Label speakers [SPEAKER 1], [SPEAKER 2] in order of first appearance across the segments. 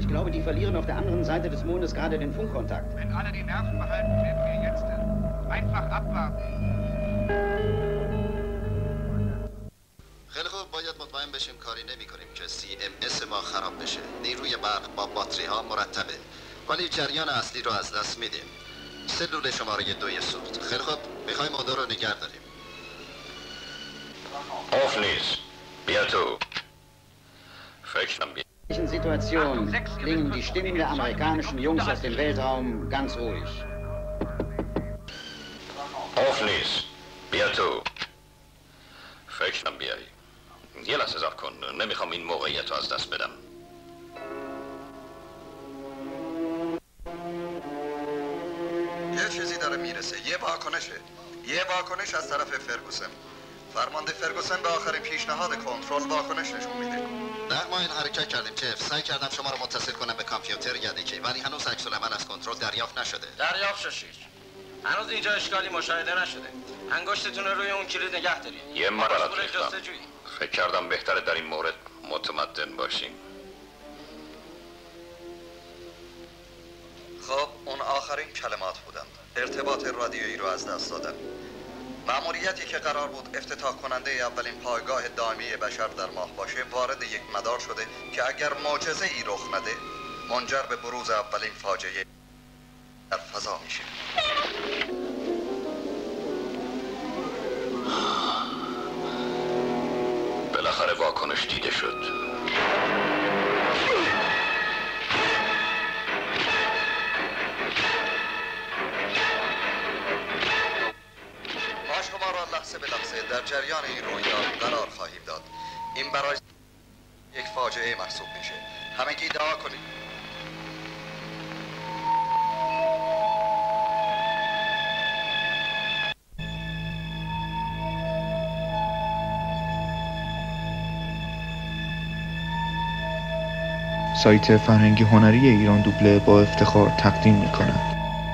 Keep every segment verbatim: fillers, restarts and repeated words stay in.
[SPEAKER 1] Ich glaube, die verlieren auf der anderen Seite des Mondes gerade den Funkkontakt.
[SPEAKER 2] Wenn alle die Nerven behalten, werden wir jetzt einfach abwarten.
[SPEAKER 3] خیلی خوب، باید مطمئن بشیم کاری نمی کنیم که سی ام اس ما خراب بشه. نیروی برق با باتری ها مرتبه، ولی جریان اصلی رو از دست میدیم. سلول شماره دوی سوخت. خیلی خوب، میخوایم موتور رو نگه داریم.
[SPEAKER 4] Auf nichts. Bia tu. Fächern wir.
[SPEAKER 1] In solchen Situationen klingen die Stimmen der amerikanischen Jungs aus dem Weltraum ganz ruhig.
[SPEAKER 4] Auf nichts. Bia tu. فکرم بیایی. یه لحظه صبر کن. نمیخوام این موقعیت رو از دست بدم.
[SPEAKER 3] یه چیزی داره میرسه. یه واکنشه. یه واکنش از طرف فرگوسن. فرمانده فرگوسن به آخرین پیشنهاد کنترل واکنش نشون میده. ده ماه این حرکت کردیم چف. سعی کردم شما رو متصل کنم به کامپیوتر یدکی، ولی هنوز عکس العمل از کنترل دریافت نشده.
[SPEAKER 5] دریافت شد. هنوز اینجا اشکالی مشاهده نشده. انگشتتون رو روی اون کلید نگه دارید.
[SPEAKER 4] یه مرحله فکر کردم بهتره در این مورد متمدن باشیم.
[SPEAKER 3] خب اون آخرین کلمات بودند. ارتباط رادیویی رو از دست دادن. مأموریتی که قرار بود افتتاح کننده اولین پایگاه دائمی بشر در ماه باشه وارد یک مدار شده که اگر معجزه ای رخ نده منجر به بروز اولین فاجعه در فضا میشه.
[SPEAKER 4] بالاخره واکنش دیده شد.
[SPEAKER 3] ما شما را لحظه به لحظه در جریان این رویداد قرار خواهیم داد. این برای یک فاجعه محسوب میشه. همگی دعا کنید.
[SPEAKER 6] سایت فرهنگی هنری ایران دوبله با افتخار تقدیم می‌کند.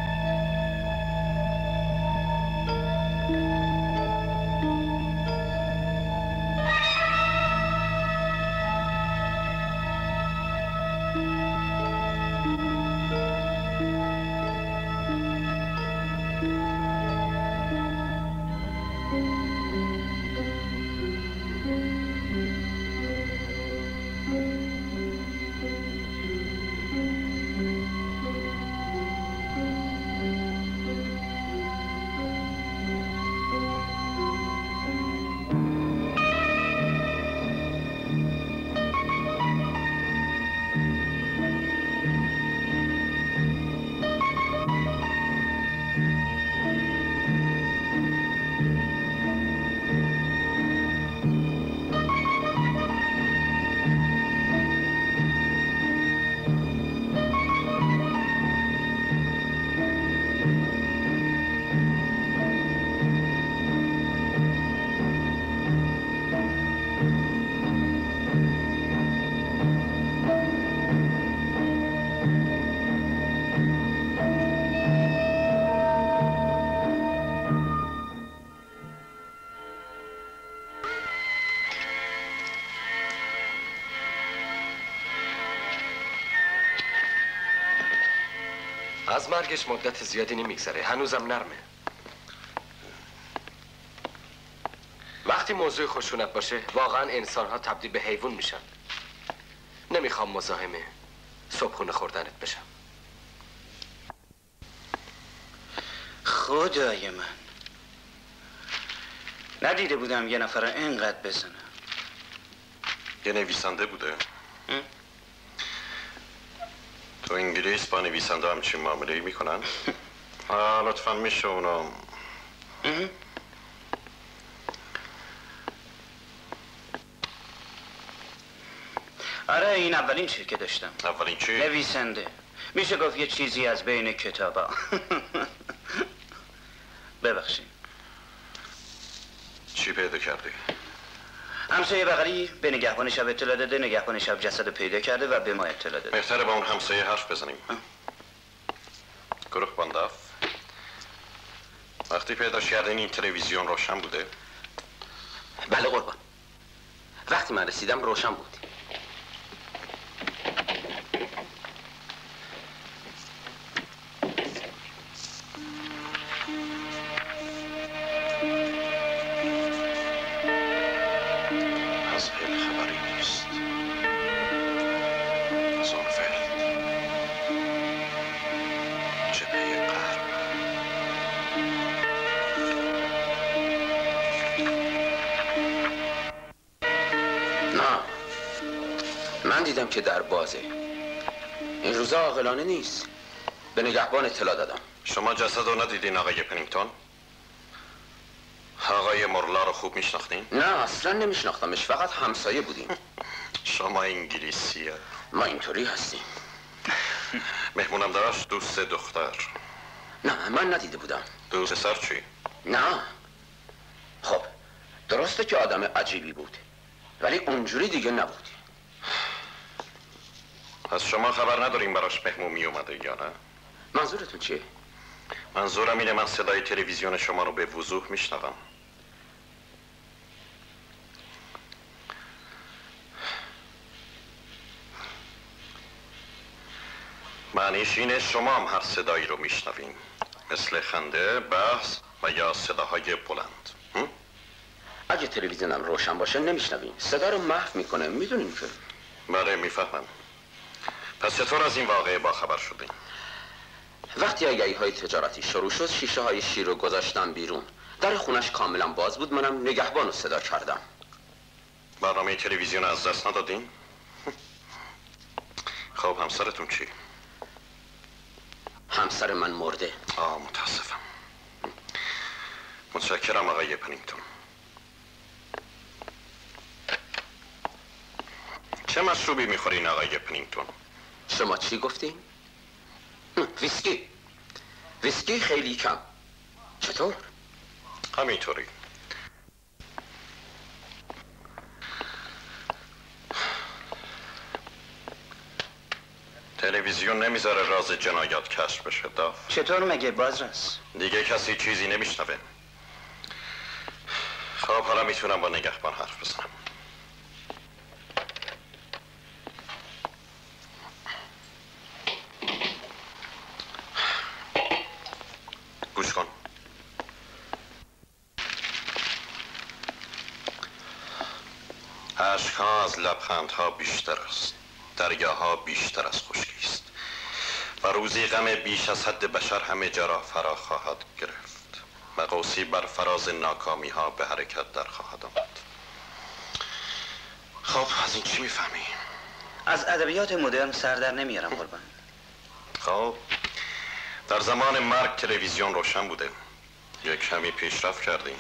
[SPEAKER 5] از مرگش مدت زیادی نمیگذره. هنوزم نرمه. وقتی موضوع خشونت باشه واقعا انسان ها تبدیل به حیوان میشن. نمیخوام مزاحم صبحونه خوردنت بشم.
[SPEAKER 7] خدای من، ندیده بودم یه نفر اینقدر بزنه.
[SPEAKER 4] یه نویسنده بوده. تو انگلیس با نویسنده همچین معامله‌ای میکنن؟ لطفا میشه اونو
[SPEAKER 7] آره این اولین چیزی که داشتم.
[SPEAKER 4] اولین چی؟
[SPEAKER 7] نویسنده. میشه گفت یه چیزی از بین کتابا. ببخشید.
[SPEAKER 4] چی پیدا کردی؟
[SPEAKER 7] همسایه بغلی به نگهبان شب اطلاع داده. نگهبان شب جسد پیدا کرده و به ما اطلاع داده.
[SPEAKER 4] بهتره با اون همسایه حرف بزنیم. گروه بانداف وقتی پیداش کردین این تلویزیون روشن بوده؟
[SPEAKER 5] بله قربان. وقتی من رسیدم روشن بود.
[SPEAKER 8] دیدم که در بازه. این روزا عاقلانه نیست. به نگهبان اطلاع دادم.
[SPEAKER 4] شما جسد رو ندیدین آقای پنینگتون؟ آقای مورلا رو خوب میشناختین؟
[SPEAKER 8] نه اصلا نمیشناختمش، فقط همسایه بودیم.
[SPEAKER 4] شما انگلیسیه.
[SPEAKER 8] ما اینطوری هستیم.
[SPEAKER 4] مهمونم داشت دوست دختر.
[SPEAKER 8] نه من ندیده بودم.
[SPEAKER 4] دوست پسر چی؟
[SPEAKER 8] نه. خب درسته که آدم عجیبی بود، ولی اونجوری دیگه نبود.
[SPEAKER 4] از شما خبر نداریم براش مهمون می اومده یا نه؟
[SPEAKER 8] منظورتون چیه؟
[SPEAKER 4] منظورم اینه من صدای تلویزیون شما رو به وضوح میشنوم. معنیش اینه شما هم هر صدایی رو میشنوین، مثل خنده، بحث و یا صداهای بلند. هم؟
[SPEAKER 8] اگه تلویزیونم روشن باشه نمیشنویم، صدا رو محو میکنه، میدونین که.
[SPEAKER 4] بله میفهمم. پس چطور از این واقعه با خبر شدین؟
[SPEAKER 8] وقتی آگهی های تجارتی شروع شد شیشه های شیر رو گذاشتم بیرون. در خونش کاملا باز بود، منم نگهبان رو صدا کردم.
[SPEAKER 4] برنامه تلویزیون از دست ندادین؟ خب همسرتون چی؟
[SPEAKER 8] همسر من مرده.
[SPEAKER 4] آه متاسفم. متشکرم آقای پنینگتون. چه مشروبی میخورین آقای پنینگتون؟
[SPEAKER 8] شما چی گفتین؟ ویسکی. ویسکی خیلی کم. چطور؟
[SPEAKER 4] همینطوری. تلویزیون نمیذاره راز جنایات کشف بشه داف.
[SPEAKER 7] چطور مگه بازرس؟
[SPEAKER 4] دیگه کسی چیزی نمیشنوه. خب حالا میتونم با نگهبان حرف بزنم. گوش کن. عشق‌ها از لبخندها بیشتر است، دریاها بیشتر از خشکی است و روزی غم بیش از حد بشر همه جا را فرا خواهد گرفت و قوسی بر فراز ناکامی ها به حرکت در خواهد آمد. خب از این چی میفهمی؟
[SPEAKER 7] از ادبیات مدرن سر در نمیارم قربان.
[SPEAKER 4] خب در زمان مرگ تلویزیون روشن بوده، یک کمی پیشرفت کردیم.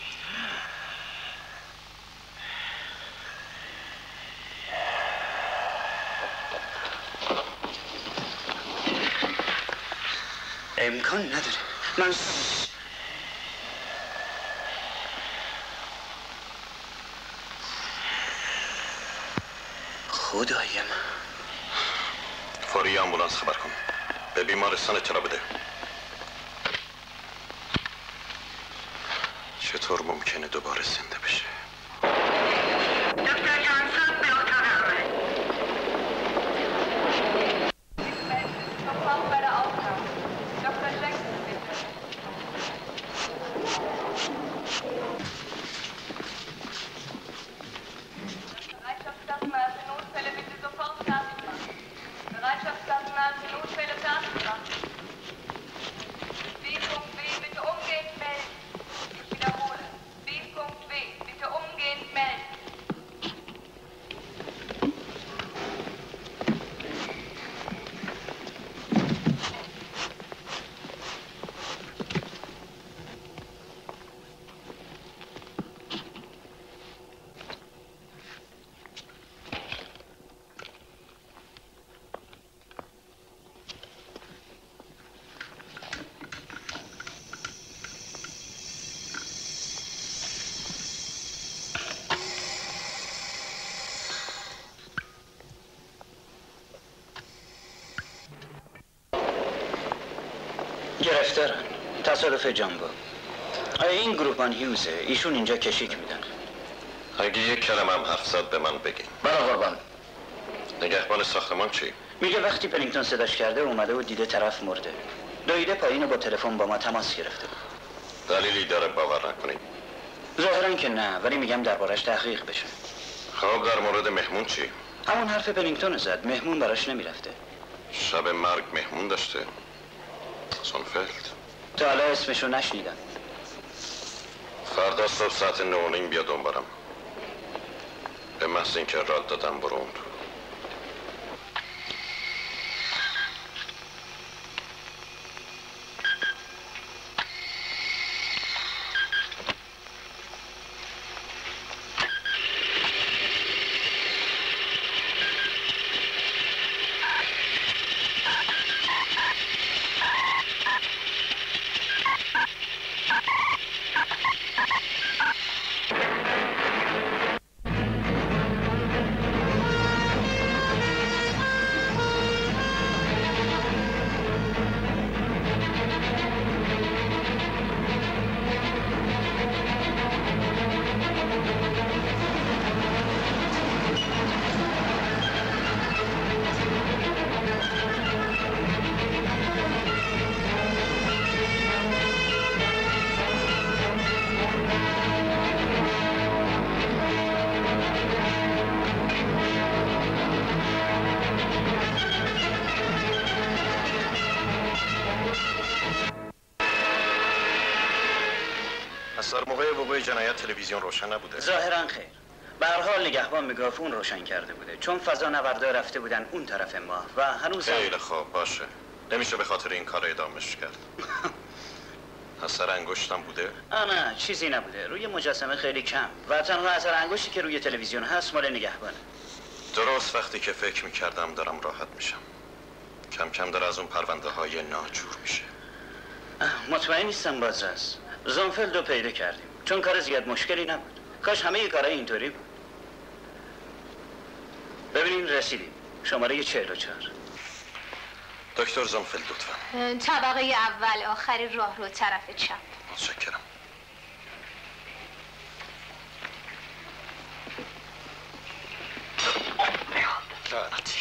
[SPEAKER 7] امکان نداره. من خدایم.
[SPEAKER 4] فوری آمبولانس خبر کن، به بیمارستان اطلاع بده. چطور ممکنه دوباره زنده بشه؟
[SPEAKER 7] گرفتارن. تصادف جانگو. این گروپان هیوزه، ایشون اینجا کشیک میدن.
[SPEAKER 4] اگه یک کلمه هم حرف زد به من بگی.
[SPEAKER 7] برا قربان.
[SPEAKER 4] نگهبان ساختمان چی؟
[SPEAKER 7] میگه وقتی پنینگتون صداش کرده اومده و دیده طرف مرده. دویده پایین و با تلفن با ما تماس گرفته.
[SPEAKER 4] دلیلی داره باور نکنی؟
[SPEAKER 7] ظاهرا که نه، ولی میگم دربارش تحقیق بشه.
[SPEAKER 4] خب در مورد مهمون چی؟
[SPEAKER 7] همون حرف پنینگتون زد، مهمون براش نمیرفته.
[SPEAKER 4] شب مرگ مهمون داشته؟ سونفلد؟
[SPEAKER 7] تا حالا اسمشو نشنیدم.
[SPEAKER 4] فردا صبح ساعت نه و نیم بیا دنبالم. به محض اینکه راد دادم برو اون تو. پس در موقع وقوع جنایت تلویزیون روشن نبوده؟
[SPEAKER 7] ظاهرا خیر. به هر حال نگهبان میگافون روشن کرده بوده، چون فضا نوردا رفته بودن اون طرف ماه و هنوز
[SPEAKER 4] خیلی خوب باشه. نمیشه به خاطر این کار ادامش کرد. اثر انگشتم بوده؟
[SPEAKER 7] نه چیزی نبوده، روی مجسمه خیلی کم و تنها اثر انگشتی که روی تلویزیون هست مال نگهبانه.
[SPEAKER 4] درست وقتی که فکر میکردم دارم راحت میشم. کم کم داره از اون پرونده های ناجور میشه.
[SPEAKER 7] مطمئن نیستم بازرس. زونفلد رو پیدا کردیم چون کار زیاد مشکلی نبود. کاش همه کارهای اینطوری بود. ببینین رسیدیم. شماره چهل و چهار.
[SPEAKER 4] دکتر زونفلد لطفا.
[SPEAKER 9] طبقه اول آخری راه رو طرف چپ.
[SPEAKER 4] متشکرم. لعنتی.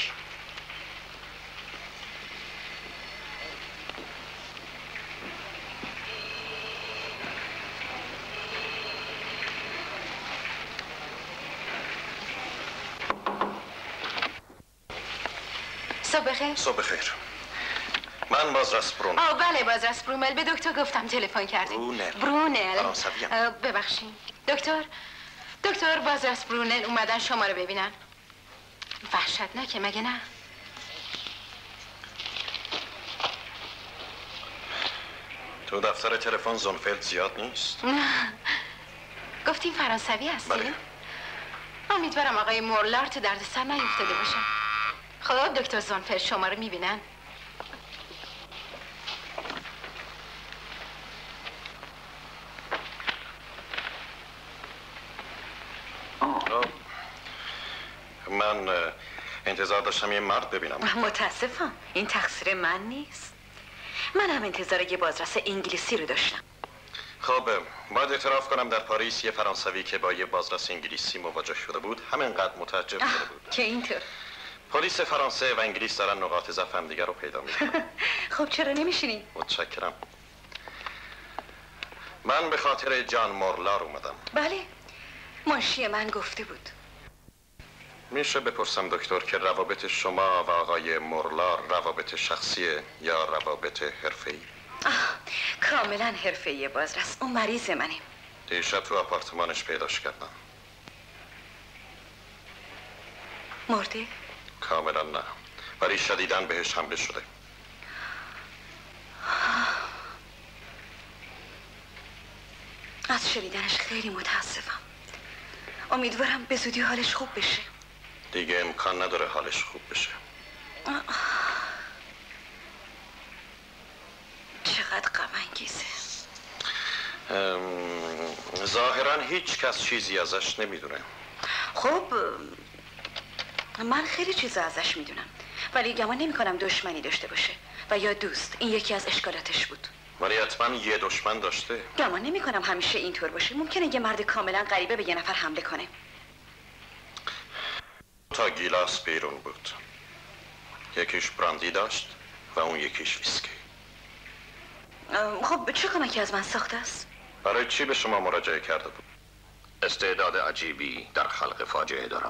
[SPEAKER 9] صبح خیر.
[SPEAKER 4] صبح خیر. من بازرس برونل.
[SPEAKER 9] آه بله بازرس برونل. به دکتر گفتم تلفن کردیم.
[SPEAKER 4] برونل.
[SPEAKER 9] برونل.
[SPEAKER 4] فرانسویم.
[SPEAKER 9] ببخشید. دکتر دکتر بازرس برونل اومدن شما رو ببینن. وحشتناکه مگه نه؟
[SPEAKER 4] تو دفتر تلفن زونفلد زیاد نیست؟
[SPEAKER 9] گفتیم فرانسوی هستی؟
[SPEAKER 4] بله.
[SPEAKER 9] امیدوارم آقای مورلار تو درد سر نیفتاده باشه. خب دکتر زونفلد شما رو میبینن.
[SPEAKER 4] من انتظار داشتم یه مرد ببینم.
[SPEAKER 10] متاسفم این تقصیر من نیست. من هم انتظار یه بازرس انگلیسی رو داشتم.
[SPEAKER 4] خب باید اعتراف کنم در پاریس یه فرانسوی که با یه بازرس انگلیسی مواجه شده بود همینقدر متعجب شده بود
[SPEAKER 10] که اینطور
[SPEAKER 4] پلیس فرانسه و انگلیس دارن نقاط ضعف هم دیگر رو پیدا میکنن.
[SPEAKER 10] خب چرا نمیشینی؟
[SPEAKER 4] متشکرم. من به خاطر جان مورلار اومدم.
[SPEAKER 10] بله منشی من گفته بود.
[SPEAKER 4] میشه بپرسم دکتر که روابط شما و آقای مورلار روابط شخصیه یا روابط حرفه‌ای؟
[SPEAKER 10] کاملا حرفه‌ای بازرس. اون مریض منه.
[SPEAKER 4] دیشب تو آپارتمانش پیداش کردم.
[SPEAKER 10] مرده؟
[SPEAKER 4] کاملا نه، ولی شدیداً بهش حمله شده.
[SPEAKER 10] از شنیدنش خیلی متاسفم. امیدوارم به زودی حالش خوب بشه.
[SPEAKER 4] دیگه امکان نداره حالش خوب بشه.
[SPEAKER 10] چقدر غم انگیزه.
[SPEAKER 4] ظاهرا هیچ کس چیزی ازش نمیدونه.
[SPEAKER 10] خب من خیلی چیزا ازش میدونم ولی گمان نمی کنم دشمنی داشته باشه و یا دوست. این یکی از اشکالاتش بود.
[SPEAKER 4] ولی حتما یه دشمن داشته.
[SPEAKER 10] گمان نمی کنم همیشه اینطور باشه. ممکنه یه مرد کاملا غریبه به یه نفر حمله کنه.
[SPEAKER 4] تا گیلاس بیرون بود. یکیش براندی داشت و اون یکیش ویسکی.
[SPEAKER 10] خب چه کمکی از من ساخته است؟
[SPEAKER 4] برای چی به شما مراجعه کرده بود؟
[SPEAKER 11] استعداد عجیبی در خلق فاجعه دارم.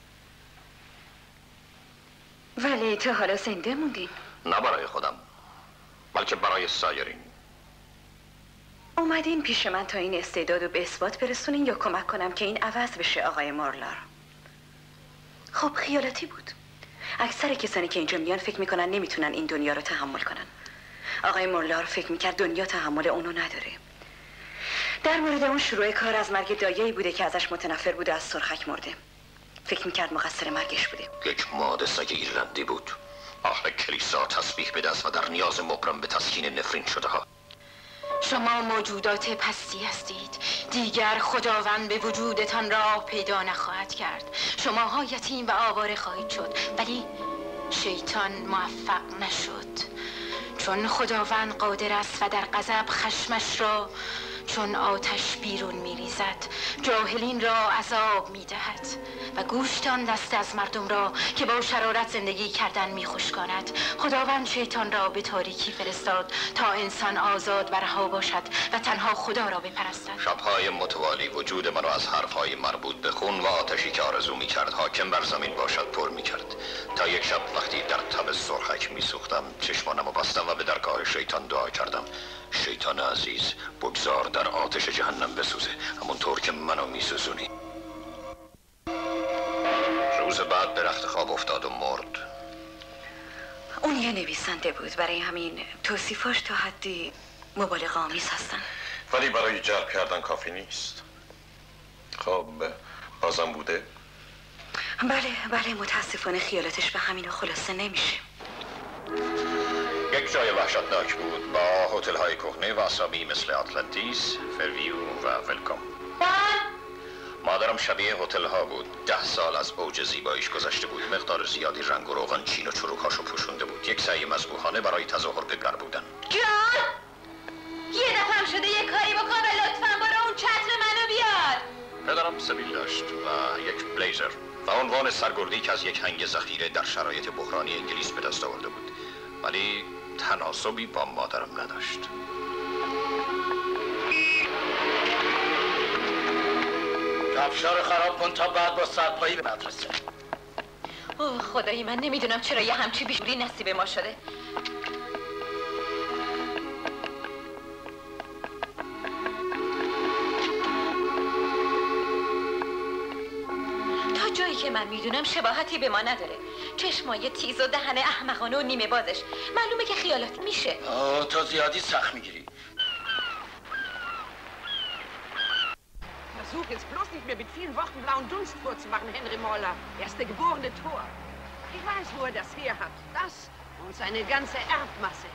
[SPEAKER 10] ولی تا حالا زنده موندین؟
[SPEAKER 11] نه برای خودم بلکه برای سایرین.
[SPEAKER 10] اومدین پیش من تا این استعداد رو به اثبات برسونین یا کمک کنم که این عوض بشه آقای مورلار؟ خب خیالاتی بود. اکثر کسانی که اینجا میان فکر میکنن نمیتونن این دنیا رو تحمل کنن. آقای مورلار فکر میکرد دنیا تحمل اونو نداره. در مورد اون شروع کار از مرگ دایه‌ای بوده که ازش متنفر بوده، از سرخک مرده. فکر میکرد مقصر مرگش بوده.
[SPEAKER 11] یک ماده سگ ایرلندی بود. اهل کلیسا تسبیح به دست و در نیاز مبرم به تسکین نفرین شده ها.
[SPEAKER 9] شما موجودات پستی هستید. دیگر خداوند به وجودتان راه پیدا نخواهد کرد. شماها یتیم و آواره خواهید شد ولی شیطان موفق نشد، چون خداوند قادر است و در غضب خشمش را چون آتش بیرون میریزد، جاهلین را عذاب میدهد و گوشتان دست از مردم را که با شرارت زندگی کردن میخشکاند. خداوند شیطان را به تاریکی فرستاد تا انسان آزاد و رها باشد و تنها خدا را بپرستد.
[SPEAKER 11] شبهای متوالی وجود منو از حرفهای مربوط به خون و آتشی که آرزو میکرد حاکم بر زمین باشد پر میکرد، تا یک شب وقتی در تب سرخک میسوختم چشمانمو بستم و به درگاه شیطان دعا کردم: شیطان عزیز، بگذار در در آتش جهنم بسوزه، همونطور که منو میسوزونی. روز بعد به رخت خواب افتاد و مرد.
[SPEAKER 10] اون یه نویسنده بود، برای همین توصیفاش تا حدی مبالغه آمیز هستن.
[SPEAKER 4] ولی برای جلب کردن کافی نیست. خب بازم بوده؟
[SPEAKER 10] بله بله، متاسفانه خیالاتش به همینو خلاصه نمیشه.
[SPEAKER 11] یک جای وحشتناک بود با هتل های کهنه و اسامی مثل آتلانتیس، فرویو و ولکام. مادرم شبیه هتل ها بود. ده سال از اوج زیباییش گذشته بود. مقدار زیادی رنگ و روغن چین و چروکاشو پوشونده بود. یک سعی مذبوحانه برای تظاهر به گر بودن.
[SPEAKER 9] جان یه دفعه هم شده یه کاری بکن و لطفاً برو اون چتر منو بیار.
[SPEAKER 11] پدرم سبیل داشت و یک بلیزر و عنوان سرگردی که از یک هنگ ذخیره در شرایط بحرانی انگلیس به دست آورده بود، ولی تناسبی با مادرم نداشت.
[SPEAKER 7] کفشا رو خراب کن تا بعد با سرپایی به مدرسه.
[SPEAKER 9] اوه خدایی، من نمیدونم چرا یه همچی بیشوری نصیب ما شده. تا جایی که من میدونم شباهتی به ما نداره. چشمای تیز و دهن احمقانه و نیمه بازش معلومه که خیالاتی میشه.
[SPEAKER 7] آه تو زیادی سخت میگیری.
[SPEAKER 12] Versuch jetzt bloß nicht mehr mit vielen Worten blauen Dunst vorzumachen, Henry Moller. Er ist der geborene Tor. Ich weiß, wo er das her hat. Das und seine ganze Erbmasse.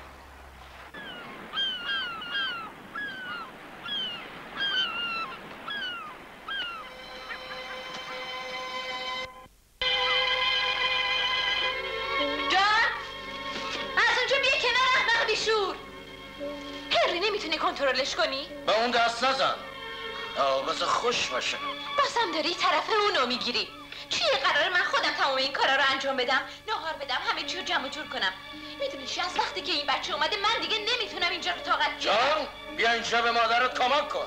[SPEAKER 9] جان! از اونجا بیا کنار احمق بیشور. هنری نمیتونی کنترلش کنی؟
[SPEAKER 7] با اون دست نزن. آه بذار خوش باشه.
[SPEAKER 9] بازم داری طرف اونو میگیری. چیه قراره من خودم تمام این کارا رو انجام بدم؟ نهار بدم، همه چی رو جمع جور کنم. میدونی چی، از وقتی که این بچه اومده من دیگه نمیتونم اینجا رو طاقت
[SPEAKER 7] جان بیا اینجا به مادرت کمک کن.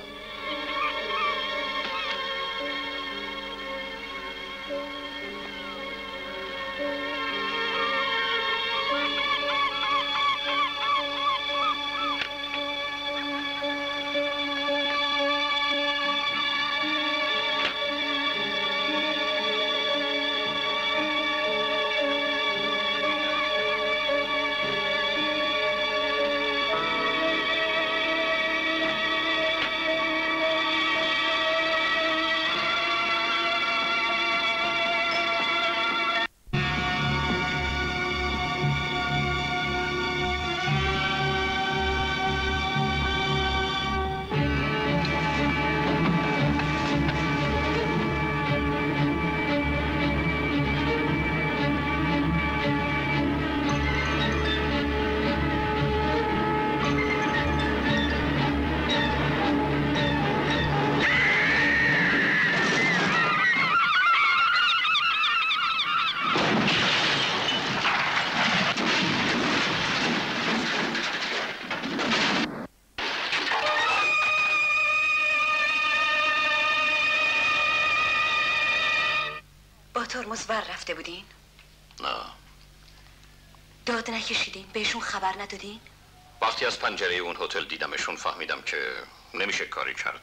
[SPEAKER 10] ترمز ور رفته بودین؟
[SPEAKER 11] نه.
[SPEAKER 10] داد نکشیدین؟ بهشون خبر ندادین؟
[SPEAKER 11] وقتی از پنجره اون هتل دیدمشون فهمیدم که نمیشه کاری کرد.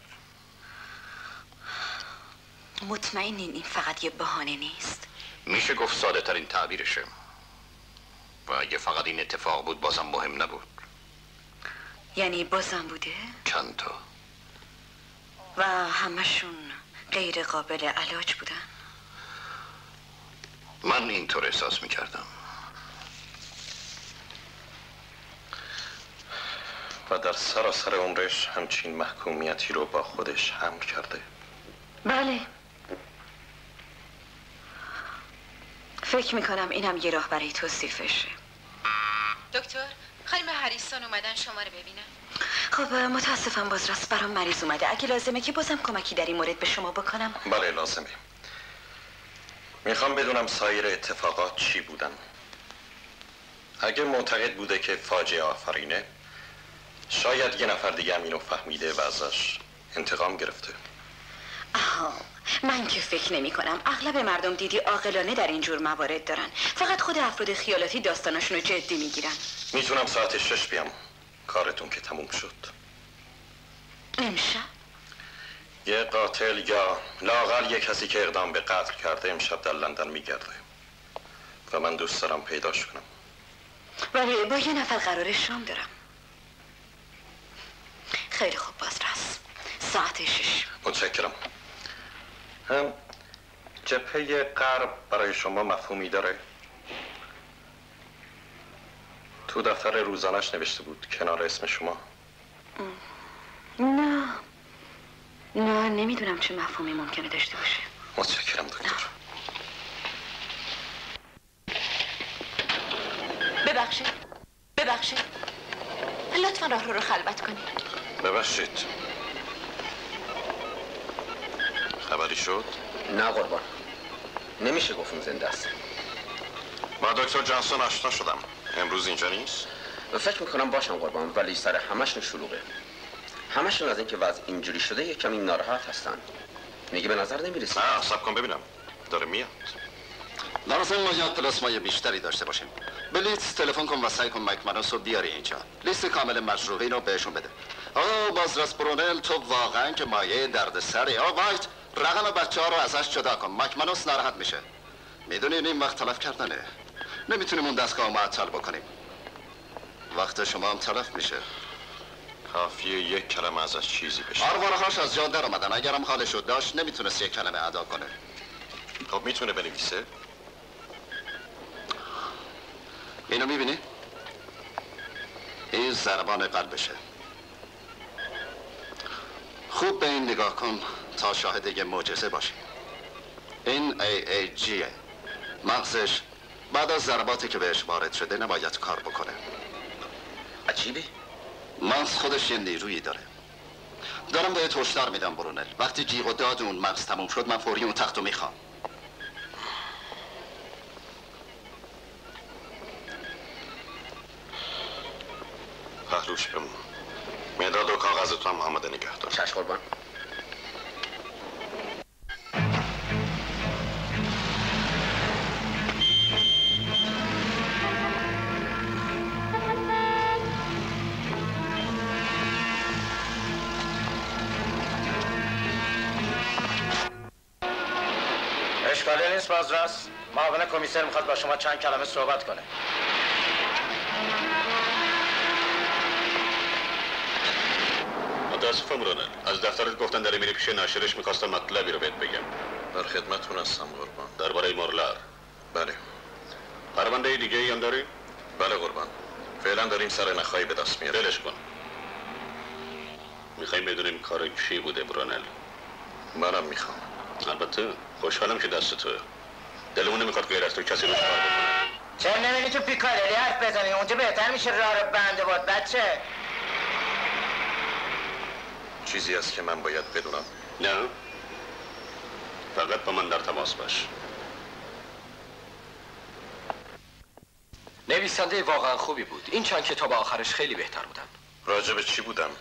[SPEAKER 10] مطمئنین این فقط یه بهانه نیست؟
[SPEAKER 11] میشه گفت ساده ترین تعبیرشه. و اگه فقط این اتفاق بود بازم مهم نبود.
[SPEAKER 10] یعنی بازم بوده؟
[SPEAKER 11] چند تا.
[SPEAKER 10] و همشون غیر قابل علاج بودن؟
[SPEAKER 11] من اینطور احساس میکردم.
[SPEAKER 4] و در سراسر عمرش همچین محکومیتی رو با خودش حمل کرده.
[SPEAKER 10] بله. فکر میکنم اینم یه راه برای توصیفشه.
[SPEAKER 9] دکتر، خانم هریسون اومدن شما رو ببینن.
[SPEAKER 10] خب متاسفم باز راست برام مریض اومده. اگه لازمه که بازم کمکی در این مورد به شما بکنم.
[SPEAKER 4] بله لازمه. میخوام بدونم سایر اتفاقات چی بودن. اگه معتقد بوده که فاجعه آفرینه، شاید یه نفر دیگه هم اینو فهمیده و ازش انتقام گرفته.
[SPEAKER 10] آها، من که فکر نمی کنم. اغلب مردم دیدی عاقلانه در این جور موارد دارن. فقط خود افراد خیالاتی داستانشون رو جدی میگیرن.
[SPEAKER 4] میتونم ساعت شش بیام. کارتون که تموم شد.
[SPEAKER 10] امشب؟
[SPEAKER 4] یه قاتل یا لااقل یه کسی که اقدام به قتل کرده امشب در لندن میگرده و من دوست دارم پیداش کنم.
[SPEAKER 10] ولی با یه نفر قرار شام دارم. خیلی خوب بازرس، ساعت شش.
[SPEAKER 4] متشکرم. هم جبهه غرب برای شما مفهومی داره؟ تو دفتر روزانش نوشته بود کنار اسم شما.
[SPEAKER 10] نه نه نمیدونم چه مفهومی ممکنه داشته باشه.
[SPEAKER 4] متشکرم دکتر.
[SPEAKER 9] ببخشید ببخشید لطفا راه رو رو خلوت کنید.
[SPEAKER 4] ببخشید خبری شد؟
[SPEAKER 8] نه قربان، نمیشه گفت اون زنده است.
[SPEAKER 4] با دکتر جانسون آشنا شدم. امروز اینجا نیست؟
[SPEAKER 8] فکر میکنم باشم قربان، ولی سر همشون شلوغه. همشون از اینکه وضع اینجوری شده یک کمی ناراحت هستن. میگه به نظر نمیرسه.
[SPEAKER 4] آه صبر کن ببینم داره میاد.
[SPEAKER 13] لازم ما یاد پلاسمای بیشتری داشته باشیم. بلیتس تلفن کن و سعی کن مکمنوس رو بیاری اینجا. لیست کامل مجروحی رو بهشون بده. آه بازرس برونل، تو واقعا که مایه دردسری. آه وایت، رقم بچه ها رو ازش جدا کن. مکمنوس ناراحت میشه. میدونین این وقت تلف کردنه. نمیتونیم اون دستگاه رو معطل بکنیم. وقت شما هم تلف میشه.
[SPEAKER 4] کافیه یک کلمه ازش چیزی بشه.
[SPEAKER 13] آروارهاش از جا در اومدن. اگرم حالش رو داشت نمیتونست یک کلمه ادا کنه.
[SPEAKER 4] خب میتونه بنویسه؟
[SPEAKER 13] اینو میبینی؟ این ضربان قلبشه. خوب به این نگاه کن تا شاهد یه معجزه باشی. این ای ای جیه. مغزش بعد از ضرباتی که بهش وارد شده نباید کار بکنه.
[SPEAKER 8] عجیبه.
[SPEAKER 13] مغز خودش یه نیرویی داره. دارم بهت هشدار میدم برونل، وقتی جیغ و داد اون مغز تموم شد من فوری اون تختو میخوام.
[SPEAKER 4] پهلوش بمون. مداد و کاغذ تو هم آماده نگه دار.
[SPEAKER 8] چشم قربان.
[SPEAKER 7] اشکالی نیست بازرس. معاون کمیسر میخواد با شما چند کلمه صحبت کنه.
[SPEAKER 4] متاسفم رونل، از دفترت گفتن داری میری پیش ناشرش، میخواستم مطلبی رو بهت بگم. در خدمتتون هستم قربان. درباره مورلر. بله. پرونده دیگه ای هم داری؟ بله قربان. فعلا داریم سر نخایی به دست میاریم. ولش کن. میخوایم بدونیم کار چی بوده برونل. منم میخوام. البته خوشحالم که دست توه. دلمون نمیخواد غیر از تو کسی روش کار بکنه.
[SPEAKER 7] چرا نمیدی تو پیکارلی حرف بزنی؟ اونجا بهتر میشه راه رو بنده بود بچه.
[SPEAKER 4] چیزی است که من باید بدونم؟
[SPEAKER 13] نه. فقط با من در تماس باش.
[SPEAKER 5] نویسنده واقعا خوبی بود. این چند کتاب آخرش خیلی بهتر بودن.
[SPEAKER 4] راجع به چی بودن؟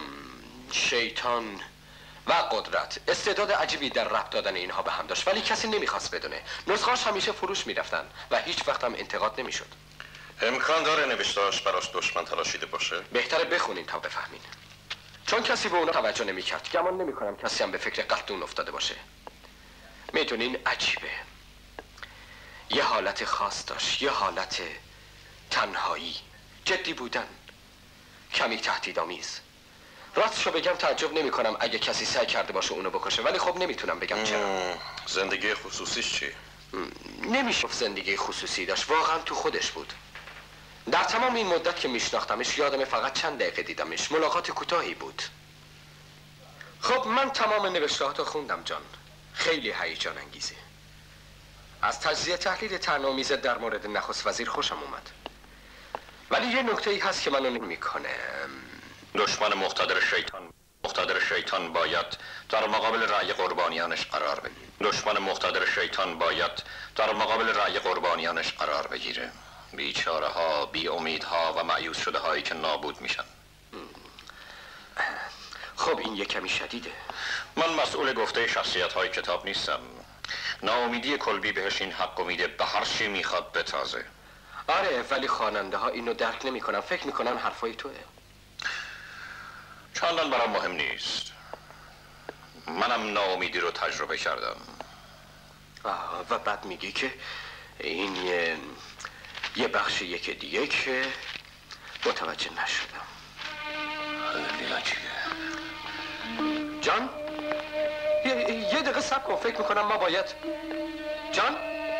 [SPEAKER 5] شیطان و قدرت. استعداد عجیبی در ربط دادن اینها به هم داشت، ولی کسی نمیخواست بدونه. نسخه‌اش همیشه فروش میرفتن و هیچ وقت هم انتقاد نمیشد.
[SPEAKER 4] امکان داره نوشته‌اش براش دشمن تراشیده باشه؟
[SPEAKER 5] بهتره بخونین تا بفهمین. چون کسی به اونا توجه نمیکرد. گمان نمیکنم کسی هم به فکر قتل اون افتاده باشه. میدونین عجیبه. یه حالت خاص داشت، یه حالت تنهایی، جدی بودن، کمی تهدیدآمیز. راستشو بگم تعجب نمی کنم اگه کسی سعی کرده باشه اونو بکشه، ولی خب نمیتونم بگم چرا.
[SPEAKER 4] زندگی خصوصیش چی؟
[SPEAKER 5] نمیشه زندگی خصوصی داشت، واقعا تو خودش بود. در تمام این مدت که میشناختمش یادم فقط چند دقیقه دیدمش. ملاقات کوتاهی بود. خب من تمام نوشته‌هاتو خوندم جان. خیلی هیجان انگیزه. از تجزیه تحلیل طعنه‌آمیز در مورد نخست وزیر خوشم اومد. ولی یه نکته‌ای هست که منو نمی‌کنه.
[SPEAKER 11] دشمن مقتدر شیطان مقتدر شیطان باید در مقابل رأی قربانیانش قرار بگیره. دشمن مقتدر شیطان باید در مقابل رأی قربانیانش قرار بگیره. بیچاره ها، بی امیدها و مایوس شده هایی که نابود میشن.
[SPEAKER 5] خب این یه کمی شدیده.
[SPEAKER 11] من مسئول گفته شخصیت های کتاب نیستم. ناامیدی کلبی بهش این حق میده به هر چی میخواد بتازه.
[SPEAKER 5] آره ولی خواننده ها اینو درک نمیکنن. فکر میکنن حرفای توه.
[SPEAKER 11] چندان برام مهم نیست. منم ناامیدی رو تجربه کردم.
[SPEAKER 5] آه و بعد میگی که این یه, یه بخش یک دیگه که متوجه نشدم.
[SPEAKER 11] خیلی عجیبه.
[SPEAKER 5] جان یه, یه دقیقه صبر کن، فکر میکنم ما باید. جان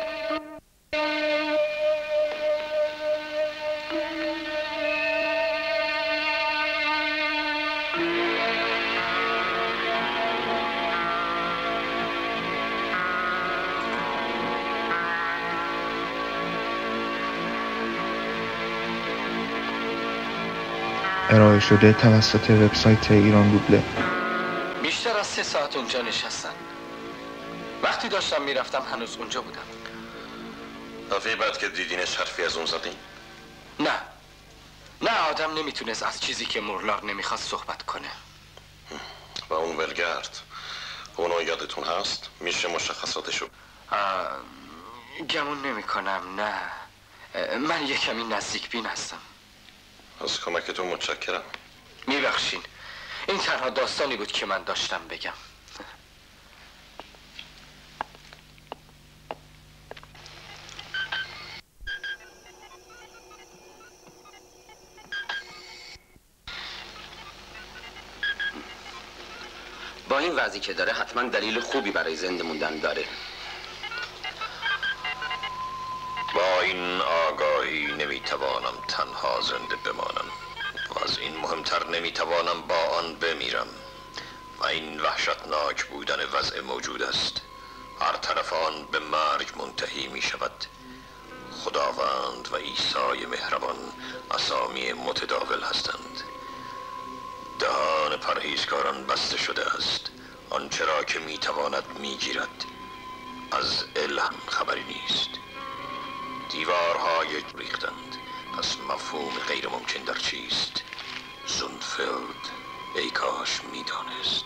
[SPEAKER 6] ارائه شده توسط وبسایت ایران دوبله.
[SPEAKER 5] بیشتر از سه ساعت اونجا نشستن. وقتی داشتم میرفتم هنوز اونجا بودم.
[SPEAKER 4] دفعه بعد که دیدینش حرفی از اون زدین؟
[SPEAKER 5] نه نه آدم نمیتونست از چیزی که مورلار نمیخواست صحبت کنه.
[SPEAKER 4] و اون ولگرد اونو یادتون هست؟ میشه مشخصاتشو؟
[SPEAKER 5] گمون نمی کنم. نه من یه کمی نزدیک بین هستم.
[SPEAKER 4] از کمکتون متشکرم.
[SPEAKER 5] میبخشین، این تنها داستانی بود که من داشتم بگم.
[SPEAKER 8] با این وضعی که داره حتما دلیل خوبی برای زنده موندن داره.
[SPEAKER 11] با این آگاهی نمیتوانم تنها زنده بمانم و از این مهمتر نمیتوانم با آن بمیرم و این وحشتناک بودن وضع موجود است. هر طرف آن به مرگ منتهی می شود. خداوند و عیسی مهربان اسامی متداول هستند. دهان پرهیزکاران بسته شده است. آنچه را که میتواند میگیرد. از الهام خبری نیست. دیوارهای ریختند. پس مفهوم غیر ممکن در چیست؟ زونفلد ای کاش میدانست.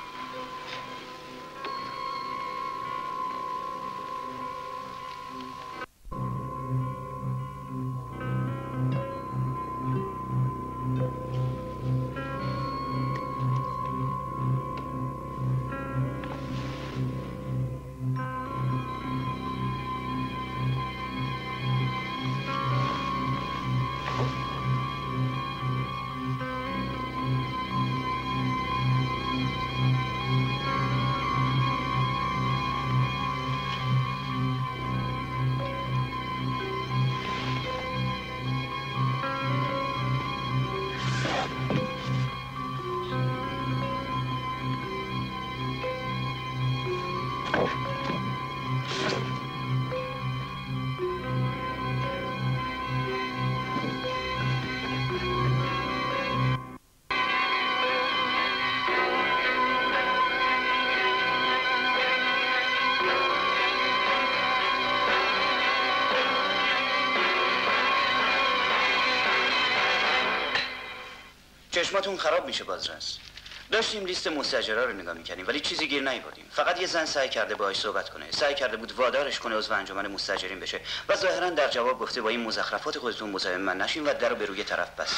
[SPEAKER 7] چشماتون خراب میشه بازرس. داشتیم لیست مستاجرا رو نگاه میکردیم ولی چیزی گیر نیاوردیم. فقط یه زن سعی کرده باهاش صحبت کنه. سعی کرده بود وادارش کنه عضو انجمن مستاجرین بشه و ظاهرا در جواب گفته با این مزخرفات خودتون مزاحم من نشین و درو به روی طرف بس.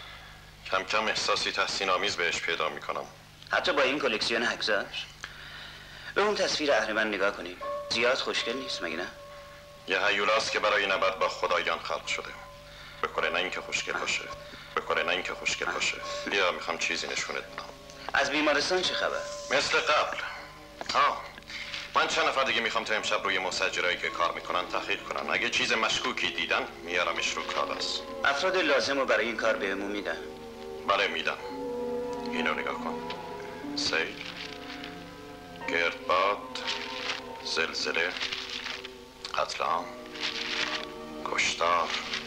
[SPEAKER 4] کم کم احساسی تحسین آمیز بهش پیدا میکنم.
[SPEAKER 7] حتی با این کلکسیون عکساش. به اون تصویر اهریمن نگاه کنیم. زیاد خوشگل نیست مگه نه؟
[SPEAKER 4] یه هیولاست که برای نبرد با خدایان خلق شده. بکنه نه اینکه خوشگل باشه. بکنه نه اینکه خوشگل باشه. بیا میخوام چیزی نشونت بدم.
[SPEAKER 7] از بیمارستان چه خبر؟
[SPEAKER 4] مثل قبل. آه من چند نفر دیگه میخوام تا امشب روی مستاجرایی که کار میکنن تحقیق کنن. اگه چیز مشکوکی دیدن میارمش رو کاغذ.
[SPEAKER 7] افراد لازم رو برای این کار بهمون میدن؟
[SPEAKER 4] بله میدن. اینو نگاه کن. سیل، گردباد، زلزله، قتل عام، کشتار،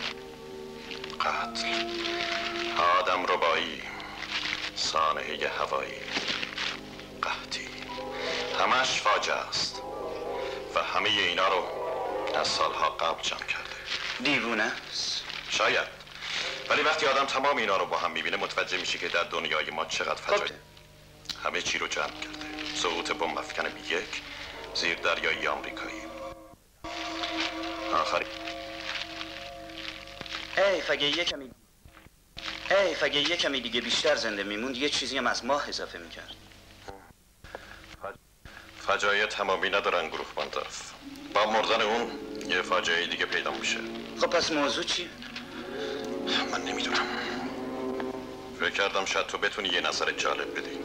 [SPEAKER 4] قتل، آدم ربایی، سانحه هوایی، قحطی، همش فاجعه است و همه اینا رو از سالها قبل جمع کرده.
[SPEAKER 7] دیوونه است؟
[SPEAKER 4] شاید، ولی وقتی آدم تمام اینا رو با هم میبینه متوجه میشه که در دنیای ما چقدر فجایع همه چی رو جمع کرده. سقوط بمب افکن بی یک زیر دریایی آمریکایی. آخری
[SPEAKER 7] ای فگه یه کمی حیف اگه یه کمی دیگه بیشتر زنده میموند یه چیزی هم از ماه اضافه میکرد.
[SPEAKER 4] فجایع تمامی ندارن گروه بانداف. با مردن اون یه فاجعه دیگه پیدا میشه.
[SPEAKER 7] خب پس موضوع چی؟
[SPEAKER 4] من نمیدونم. فکر کردم شاید تو بتونی یه نظر جالب بدی.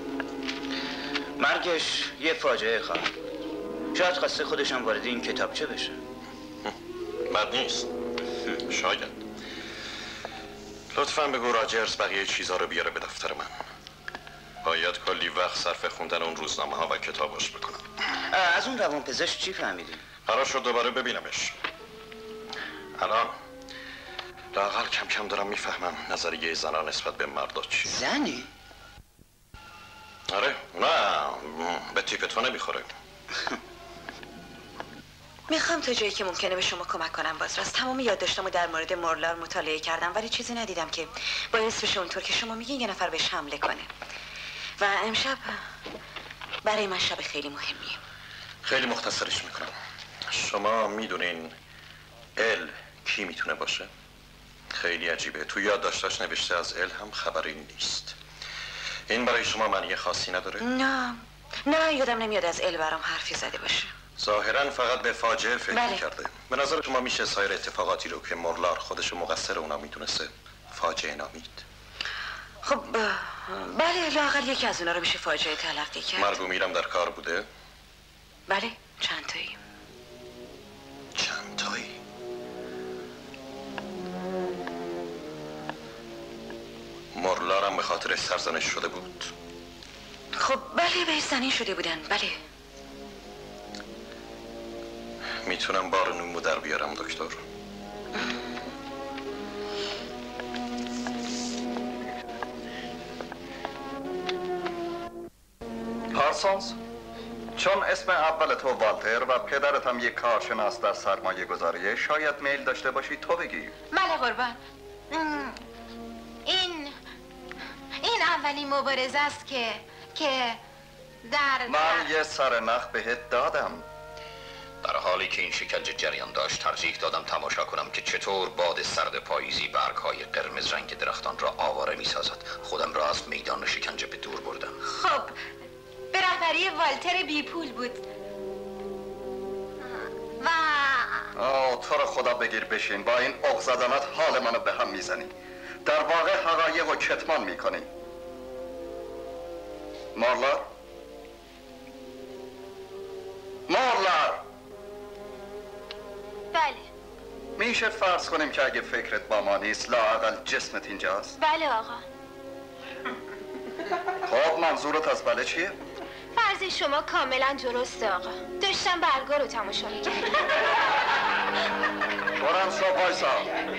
[SPEAKER 7] مرگش یه فاجعه خواهد. شاید خواسته خودشم وارد این کتابچه بشه.
[SPEAKER 4] بد نیست. شاید. لطفاً بگو راجرز بقیه چیزها رو بیاره به دفتر من. باید کلی وقت صرف خوندن اون روزنامه ها و کتاباش بکنم.
[SPEAKER 7] از اون روانپزشک چی فهمیدی؟
[SPEAKER 4] قرار شد دوباره ببینمش. الان لااقل کم کم دارم میفهمم نظریه زنان نسبت به مردا چی.
[SPEAKER 7] زنی؟
[SPEAKER 4] آره نه به تیپ تو نمیخوره.
[SPEAKER 10] میخوام تا جایی که ممکنه به شما کمک کنم بازرس. تمام یادداشتمو در مورد مورلار مطالعه کردم ولی چیزی ندیدم که باعث بشه اونطور که شما میگین یه نفر بهش حمله کنه. و امشب برای من شب خیلی مهمیه.
[SPEAKER 4] خیلی مختصرش میکنم. شما میدونین ال کی میتونه باشه؟ خیلی عجیبه. تو یادداشتاش نوشته از ال هم خبری نیست. این برای شما معنی خاصی نداره؟
[SPEAKER 10] نه نه یادم نمیاد از ال برام حرفی زده باشه.
[SPEAKER 4] ظاهراً فقط به فاجعه فکر
[SPEAKER 10] بله.
[SPEAKER 4] کرده. به نظر شما میشه سایر اتفاقاتی رو که مورلار خودش مقصر اونا میدونسته فاجعه نامید؟
[SPEAKER 10] خب بله لااقل یکی از اونا رو میشه فاجعه تلقی کرد.
[SPEAKER 4] مرگ و میرم در کار بوده؟
[SPEAKER 10] بله چند تایی.
[SPEAKER 4] چند تایی؟ مورلارم به خاطر سرزنش شده بود؟
[SPEAKER 10] خب بله به زنین شده بودن. بله
[SPEAKER 4] میتونم بار نومو در بیارم دکتر؟
[SPEAKER 3] پارسونز، چون اسم اول تو والتر و پدرت هم یک کارشناس در سرمایه گذاریه شاید میل داشته باشی تو بگی.
[SPEAKER 9] بله قربان. این این اولین مبارزه است که که در
[SPEAKER 3] من یه سرنخ بهت دادم.
[SPEAKER 11] در حالی که این شکنجه جریان داشت ترجیح دادم تماشا کنم که چطور باد سرد پاییزی برگ‌های قرمز رنگ درختان را آواره می‌سازد. خودم را از میدان شکنجه به دور بردم.
[SPEAKER 9] خب به رهبری والتر بیپول بود و
[SPEAKER 3] آه تو رو خدا بگیر بشین. با این عق زدنات حال منو به هم میزنی. در واقع حقایق و کتمان میکنی. مورلار مورلار
[SPEAKER 9] بله
[SPEAKER 3] میشه فرض کنیم که اگه فکرت با ما نیست لااقل جسمت اینجاست؟
[SPEAKER 9] بله آقا.
[SPEAKER 3] خب منظورت از بله چیه؟
[SPEAKER 9] فرض شما کاملا درسته آقا. داشتم برگا رو تماشا میکردم.
[SPEAKER 3] برم شو بایسا.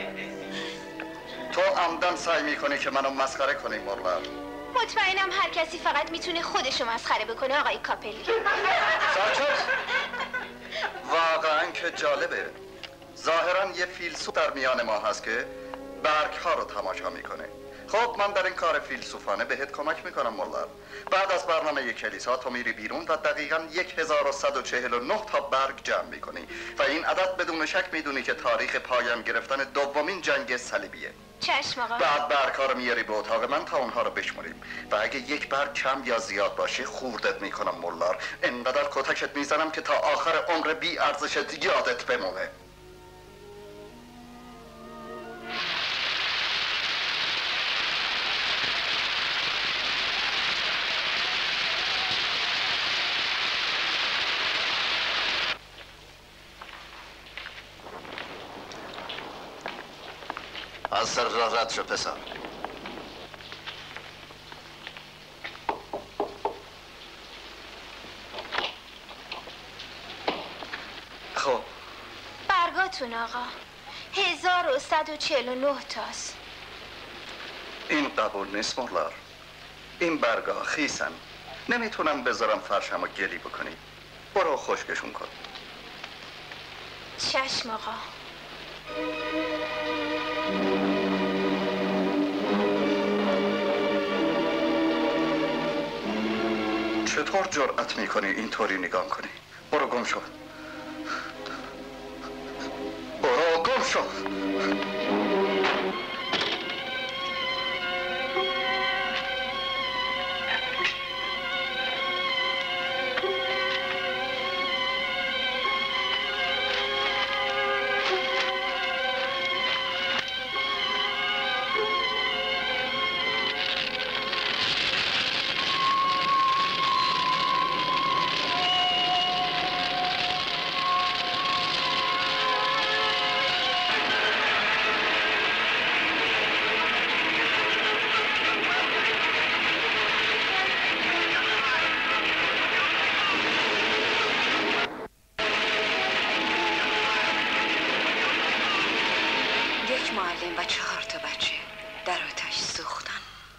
[SPEAKER 3] تو عمدن سعی میکنی که منو مسخره کنی مورلار.
[SPEAKER 9] مطمئنم هر کسی فقط میتونه خودشو مسخره بکنه آقای کاپلی.
[SPEAKER 3] ساکت. واقعا که جالبه. ظاهرا یه فیلسوف در میان ما هست که برگ ها رو تماشا میکنه. خب من در این کار فیلسوفانه بهت کمک میکنم مورلار. بعد از برنامه کلیسا تو میری بیرون و دقیقاً یک هزار و صد و چهل و نه تا برگ جمع میکنی و این عدد بدون شک میدونی که تاریخ پایان گرفتن دومین جنگ صلیبیه.
[SPEAKER 9] چشم آقا.
[SPEAKER 3] بعد برگ ها رو میاری به اتاق من تا اونها رو بشمریم و اگه یک برگ کم یا زیاد باشه خوردت میکنم مورلار. انقدر کتکت میزنم که تا آخر عمر بی ارزشت یادت بمونه.
[SPEAKER 13] از سر راه رد شو پسر.
[SPEAKER 3] خب
[SPEAKER 9] برگاتون آقا هزار و صد و چهل و نه تاست.
[SPEAKER 3] این قبول نیست مورلار. این برگا خیسن. نمیتونم بذارم فرشمو گلی بکنی. برو خشکشون کن.
[SPEAKER 9] چشم آقا.
[SPEAKER 3] چطور جرأت میکنی اینطوری نگاه کنی؟ برو گم شو. برو گم شو.
[SPEAKER 10] معلم و چهار تا بچه در آتش سوختن.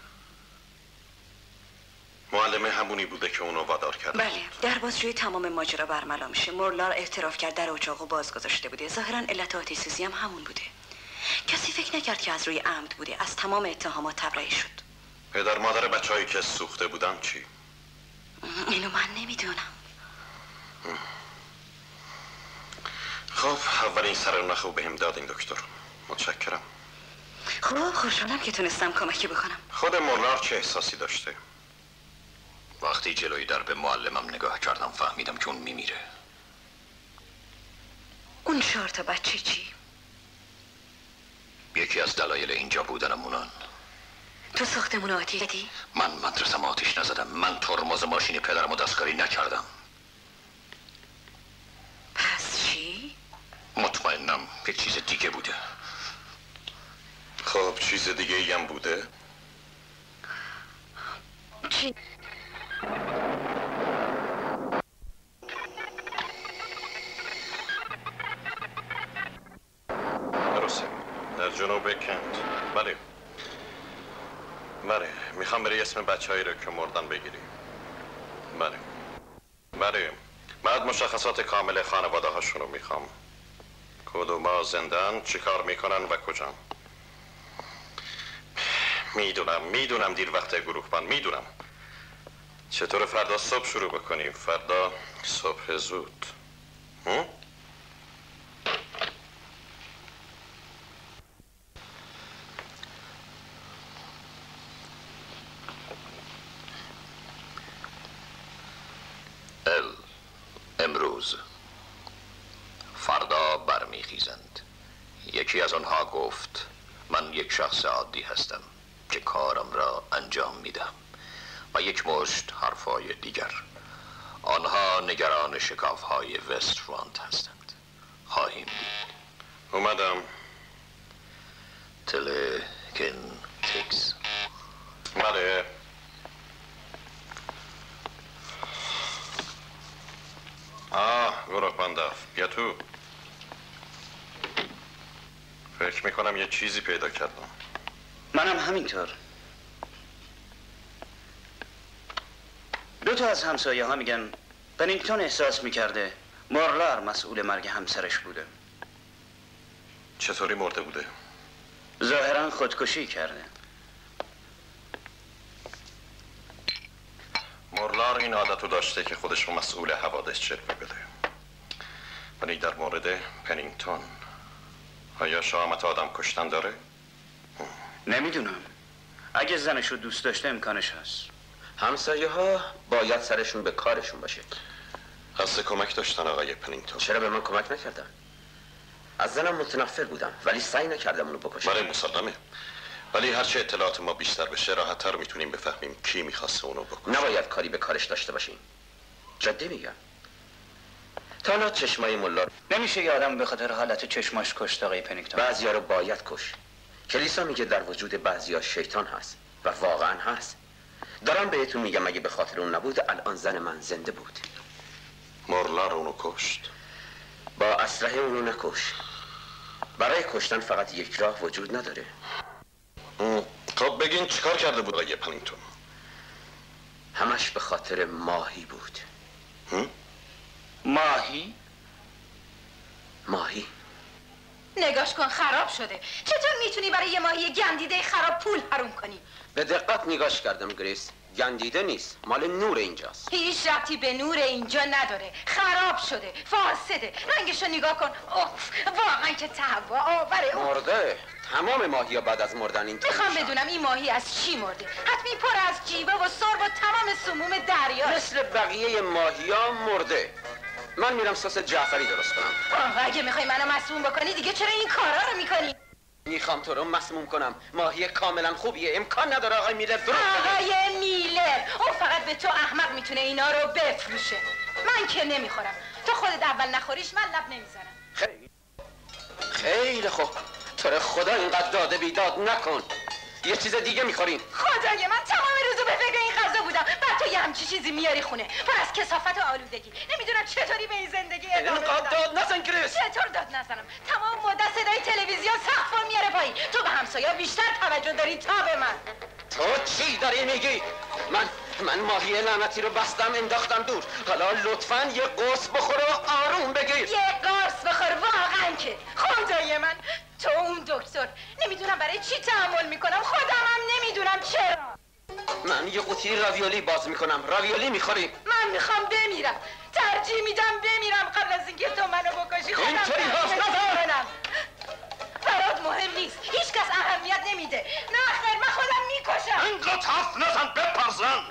[SPEAKER 4] معلمه همونی بوده که اونو وادار کرده.
[SPEAKER 10] بله، در بازجویی تمام ماجرا برملا میشه. مورلار اعتراف کرد در اجاقو باز گذاشته بوده. ظاهرا علت آتش سوزی هم همون بوده. کسی فکر نکرد که از روی عمد بوده. از تمام اتهامات تبرئه شد.
[SPEAKER 4] پدر مادر بچه‌هایی که سوخته بودن چی؟
[SPEAKER 10] اینو من نمیدونم.
[SPEAKER 4] خب اولین سر نخو بهم دادین دکتر. متشکرم.
[SPEAKER 10] خب خوشحالم که تونستم کمکی بکنم.
[SPEAKER 4] خود مورلار چه احساسی داشته؟
[SPEAKER 11] وقتی جلوی در به معلمم نگاه کردم فهمیدم که اون میمیره.
[SPEAKER 10] اون چهار تا بچه چی؟
[SPEAKER 11] یکی از دلایل اینجا بودنم اونان.
[SPEAKER 10] تو ساختمون آتیش زدی؟
[SPEAKER 11] من مدرسم آتیش نزدم. من ترمز ماشین پدرمو دستکاری نکردم.
[SPEAKER 10] پس چی؟
[SPEAKER 11] مطمئنم یک چیز دیگه بوده.
[SPEAKER 4] خب چیز دیگه ای هم بوده؟
[SPEAKER 10] چی؟
[SPEAKER 4] درسته در جنوب کنت. بله بله میخوام بری اسم بچه هایی رو که مردن بگیری. بله بله بعد مشخصات کامل خانواده هاشون رو میخوام. کدوما زندن، چی کار میکنن و کجا. میدونم میدونم دیر وقت گروه بان میدونم. چطور فردا صبح شروع بکنیم؟ فردا صبح زود. هم؟
[SPEAKER 11] ال امروز فردا برمیخیزند. یکی از آنها گفت من یک شخص عادی هستم که کارم را انجام میدم و یک مشت حرفای دیگر. آنها نگران شکافهای وستفرانت هستند. خواهیم دید.
[SPEAKER 4] اومدم.
[SPEAKER 11] تلکن تکس.
[SPEAKER 4] بله آه گروه بنداف بیا تو. فکر میکنم یه چیزی پیدا کردم.
[SPEAKER 7] منم همینطور. دو تا از همسایه ها میگن پنینگتون احساس میکرده مورلار مسئول مرگ همسرش بوده.
[SPEAKER 4] چطوری مرده بوده؟
[SPEAKER 7] ظاهرا خودکشی کرده.
[SPEAKER 4] مورلار این عادت رو داشته که خودش رو مسئول حوادث جلوه بده. ولی در مورد پنینگتون آیا شهامت آدم کشتن داره؟
[SPEAKER 7] نمیدونم. اگه زنش رو دوست داشته امکانش هست.
[SPEAKER 8] همسایه ها باید سرشون به کارشون باشه.
[SPEAKER 4] قصد کمک داشتن آقای پنینگتون؟
[SPEAKER 8] چرا به من کمک نکردن؟ از زنم متنفر بودم ولی سعی نکردم اونو بکشم.
[SPEAKER 4] بله مسلمه. ولی هرچه اطلاعات ما بیشتر بشه راحت‌تر میتونیم بفهمیم کی میخواسته اونو بکشه.
[SPEAKER 8] نباید کاری به کارش داشته باشیم. جدی میگم. تا حالا چشمای ملا
[SPEAKER 7] نمیشه یه آدم به خاطر حالت چشماش کشت آقای پنینگتون.
[SPEAKER 8] بعضیا رو باید کش. کلیسا میگه در وجود بعضیا شیطان هست و واقعا هست. دارم بهتون میگم اگه به خاطر اون نبود الان زن من زنده بود.
[SPEAKER 4] مورلار اونو کشت.
[SPEAKER 8] با اسلحه اونو نکش. برای کشتن فقط یک راه وجود نداره.
[SPEAKER 4] خب بگین چیکار کرده بود آقای پنینگتون؟
[SPEAKER 8] همش به خاطر ماهی بود.
[SPEAKER 4] هم؟
[SPEAKER 7] ماهی؟
[SPEAKER 8] ماهی
[SPEAKER 9] نگاش کن خراب شده. چطور میتونی برای یه ماهی گندیده خراب پول حروم کنی؟
[SPEAKER 8] به دقت نگاش کردم گریس. گندیده نیست، مال نور اینجاست.
[SPEAKER 9] هیچ ربطی به نور اینجا نداره. خراب شده، فاسده. رنگشو نگاه کن. اوف، واقعا که تهوع آوره.
[SPEAKER 8] مرده. تمام ماهی ها بعد از مردن این
[SPEAKER 9] میخوام بدونم این ماهی از چی مرده. حتمی پر از جیوه و سرب و تمام سموم دریا.
[SPEAKER 8] مثل بقیه ماهی ها مرده. من میرم سس جعفری درست کنم.
[SPEAKER 9] آه، اگه میخوای منو مسموم بکنی دیگه چرا این کارا رو میکنی؟
[SPEAKER 8] میخوام تو رو مسموم کنم. ماهی کاملا خوبیه. امکان نداره آقای میلر درست
[SPEAKER 9] آقای میلر اون فقط به تو احمق میتونه اینا رو بفروشه. من که نمیخورم. تو خودت اول نخوریش من لب نمیزنم.
[SPEAKER 8] خیلی خیلی خوب. تو رو خدا اینقدر داده بیداد نکن. یه چیز دیگه میخوریم.
[SPEAKER 9] خدای من تمام روزو به فکر این غذا بودم. بعد تو یه همچی چیزی میاری خونه؟ پر از کثافت و آلودگی. نمیدونم چطوری به این زندگی ادامه بدم.
[SPEAKER 5] اینقدر داد نزن کریس.
[SPEAKER 9] چطور داد نزنم؟ تمام مدت صدای تلویزیون سقفو میاره پایین. تو به همسایه‌ها بیشتر توجه داری تا به من.
[SPEAKER 5] تو چی داری میگی؟ من من ماهی لعنتی رو بستم انداختم دور. حالا لطفاً یه قرص بخور و آروم بگیر.
[SPEAKER 9] یه قرص بخور واقعاً که. خدای من تو اون دکتر نمیدونم برای چی تحمل میکنم. خودم هم نمیدونم چرا.
[SPEAKER 5] من یه قوطی راویولی باز میکنم. راویولی میخوری؟
[SPEAKER 9] من میخوام بمیرم. ترجیح میدم بمیرم قبل از اینکه تو منو بکشی. خودم
[SPEAKER 5] اینطوری حرف نزن.
[SPEAKER 9] برات مهم نیست. هیچ کس اهمیت نمیده. نه خیر من خودم میکشم.
[SPEAKER 4] اینقدر حرف نزن بپرزن.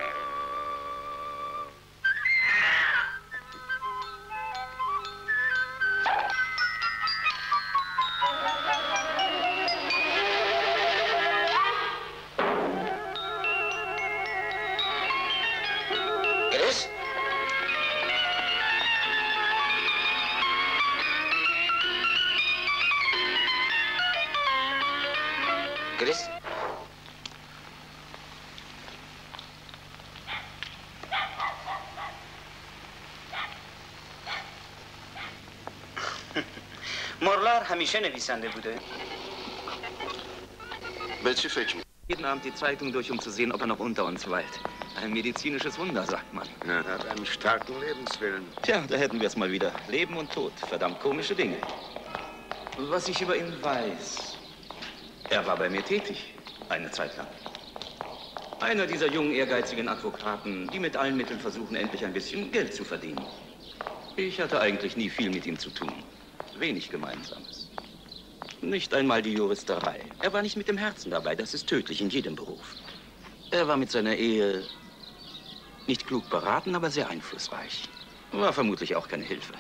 [SPEAKER 5] گریس؟ گریس؟
[SPEAKER 7] مورلار همیشه نویسنده بوده.
[SPEAKER 13] به چی فکر می؟
[SPEAKER 14] Jeden Abend die Zeitung durch, um zu sehen, ob er noch unter uns weilt. Ein medizinisches Wunder, sagt man.
[SPEAKER 15] Er hat einen starken Lebenswillen.
[SPEAKER 14] Tja, da hätten wir es mal wieder. Leben und Tod. Verdammt komische Dinge. Was ich über ihn weiß. Er war bei mir tätig. Eine Zeit lang. Einer dieser jungen, ehrgeizigen Advokaten, die mit allen Mitteln versuchen, endlich ein bisschen Geld zu verdienen. Ich hatte eigentlich nie viel mit ihm zu tun. Wenig Gemeinsames. Nicht einmal die Juristerei. Er war nicht mit dem Herzen dabei. Das ist tödlich in jedem Beruf. Er war mit seiner Ehe nicht klug beraten, aber sehr einflussreich. War vermutlich auch keine Hilfe.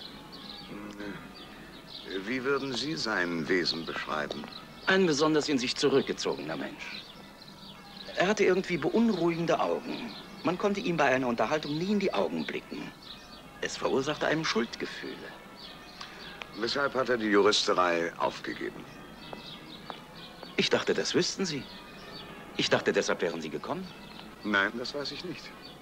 [SPEAKER 15] Wie würden Sie sein Wesen beschreiben?
[SPEAKER 14] Ein besonders in sich zurückgezogener Mensch. Er hatte irgendwie beunruhigende Augen. Man konnte ihm bei einer Unterhaltung nie in die Augen blicken. Es verursachte einem Schuldgefühle.
[SPEAKER 15] Weshalb hat er die Juristerei aufgegeben?
[SPEAKER 14] Ich dachte, das wüssten Sie. Ich dachte, deshalb wären Sie gekommen.
[SPEAKER 15] Nein, das weiß ich nicht.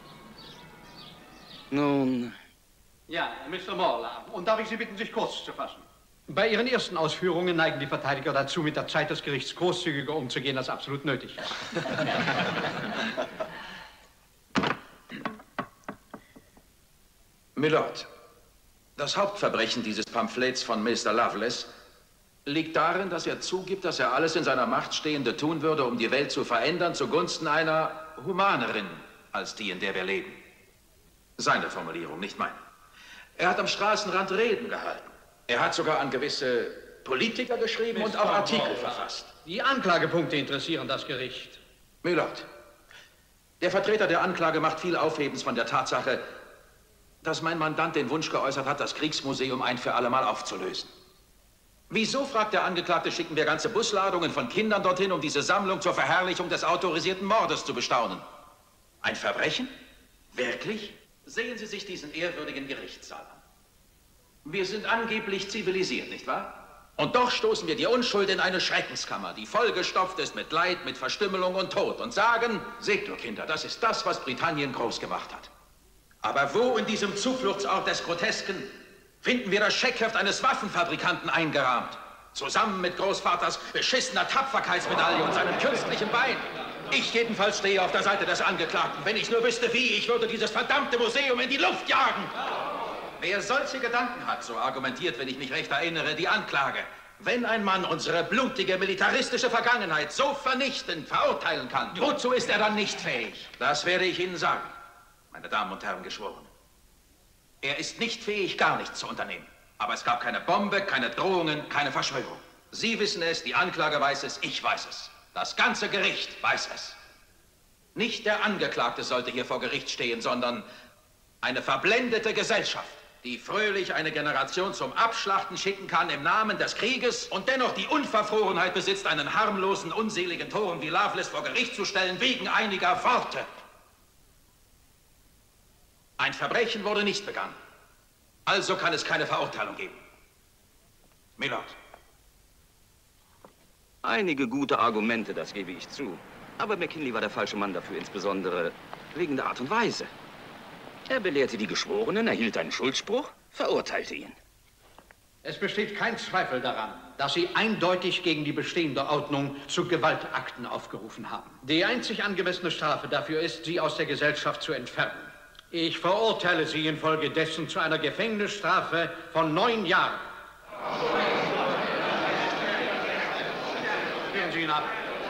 [SPEAKER 14] Nun...
[SPEAKER 16] Ja, Mister Morla, und darf ich Sie bitten, sich kurz zu fassen? Bei Ihren ersten Ausführungen neigen die Verteidiger dazu, mit der Zeit des Gerichts großzügiger umzugehen, als absolut nötig ist.
[SPEAKER 17] Milord, das Hauptverbrechen dieses Pamphlets von Mister Lovelace liegt darin, dass er zugibt, dass er alles in seiner Macht Stehende tun würde, um die Welt zu verändern, zugunsten einer humaneren als die, in der wir leben. Seine Formulierung, nicht meine. Er hat am Straßenrand Reden gehalten. Er hat sogar an gewisse Politiker geschrieben und auch Artikel verfasst.
[SPEAKER 16] Die Anklagepunkte interessieren das Gericht.
[SPEAKER 17] Milord, der Vertreter der Anklage macht viel Aufhebens von der Tatsache, dass mein Mandant den Wunsch geäußert hat, das Kriegsmuseum ein für allemal aufzulösen. Wieso, fragt der Angeklagte, schicken wir ganze Busladungen von Kindern dorthin, um diese Sammlung zur Verherrlichung des autorisierten Mordes zu bestaunen? Ein Verbrechen? Wirklich? Sehen Sie sich diesen ehrwürdigen Gerichtssaal an. Wir sind angeblich zivilisiert, nicht wahr? Und doch stoßen wir die Unschuld in eine Schreckenskammer, die vollgestopft ist mit Leid, mit Verstümmelung und Tod und sagen, seht nur, Kinder, das ist das, was Britannien groß gemacht hat. Aber wo in diesem Zufluchtsort des Grotesken finden wir das Scheckheft eines Waffenfabrikanten eingerahmt? Zusammen mit Großvaters beschissener Tapferkeitsmedaille und seinem künstlichen Bein. Ich jedenfalls stehe auf der Seite des Angeklagten. Wenn ich nur wüsste, wie, ich würde dieses verdammte Museum in die Luft jagen. Wer solche Gedanken hat, so argumentiert, wenn ich mich recht erinnere, die Anklage. Wenn ein Mann unsere blutige militaristische Vergangenheit so vernichtend verurteilen kann, wozu ist er dann nicht fähig? Das werde ich Ihnen sagen, meine Damen und Herren Geschworenen. Er ist nicht fähig, gar nichts zu unternehmen. Aber es gab keine Bombe, keine Drohungen, keine Verschwörung. Sie wissen es, die Anklage weiß es, ich weiß es. Das ganze Gericht weiß es. Nicht der Angeklagte sollte hier vor Gericht stehen, sondern eine verblendete Gesellschaft, die fröhlich eine Generation zum Abschlachten schicken kann im Namen des Krieges und dennoch die Unverfrorenheit besitzt, einen harmlosen, unseligen Toren wie Lovelace vor Gericht zu stellen, wegen einiger Worte. Ein Verbrechen wurde nicht begangen. Also kann es keine Verurteilung geben. Milord.
[SPEAKER 14] Einige gute Argumente, das gebe ich zu. Aber McKinley war der falsche Mann dafür, insbesondere wegen der Art und Weise. Er belehrte die Geschworenen, erhielt einen Schuldspruch, verurteilte ihn.
[SPEAKER 16] Es besteht kein Zweifel daran, dass Sie eindeutig gegen die bestehende Ordnung zu Gewaltakten aufgerufen haben. Die einzig angemessene Strafe dafür ist, Sie aus der Gesellschaft zu entfernen. Ich verurteile Sie infolgedessen zu einer Gefängnisstrafe von neun Jahren. Führen Sie ihn ab.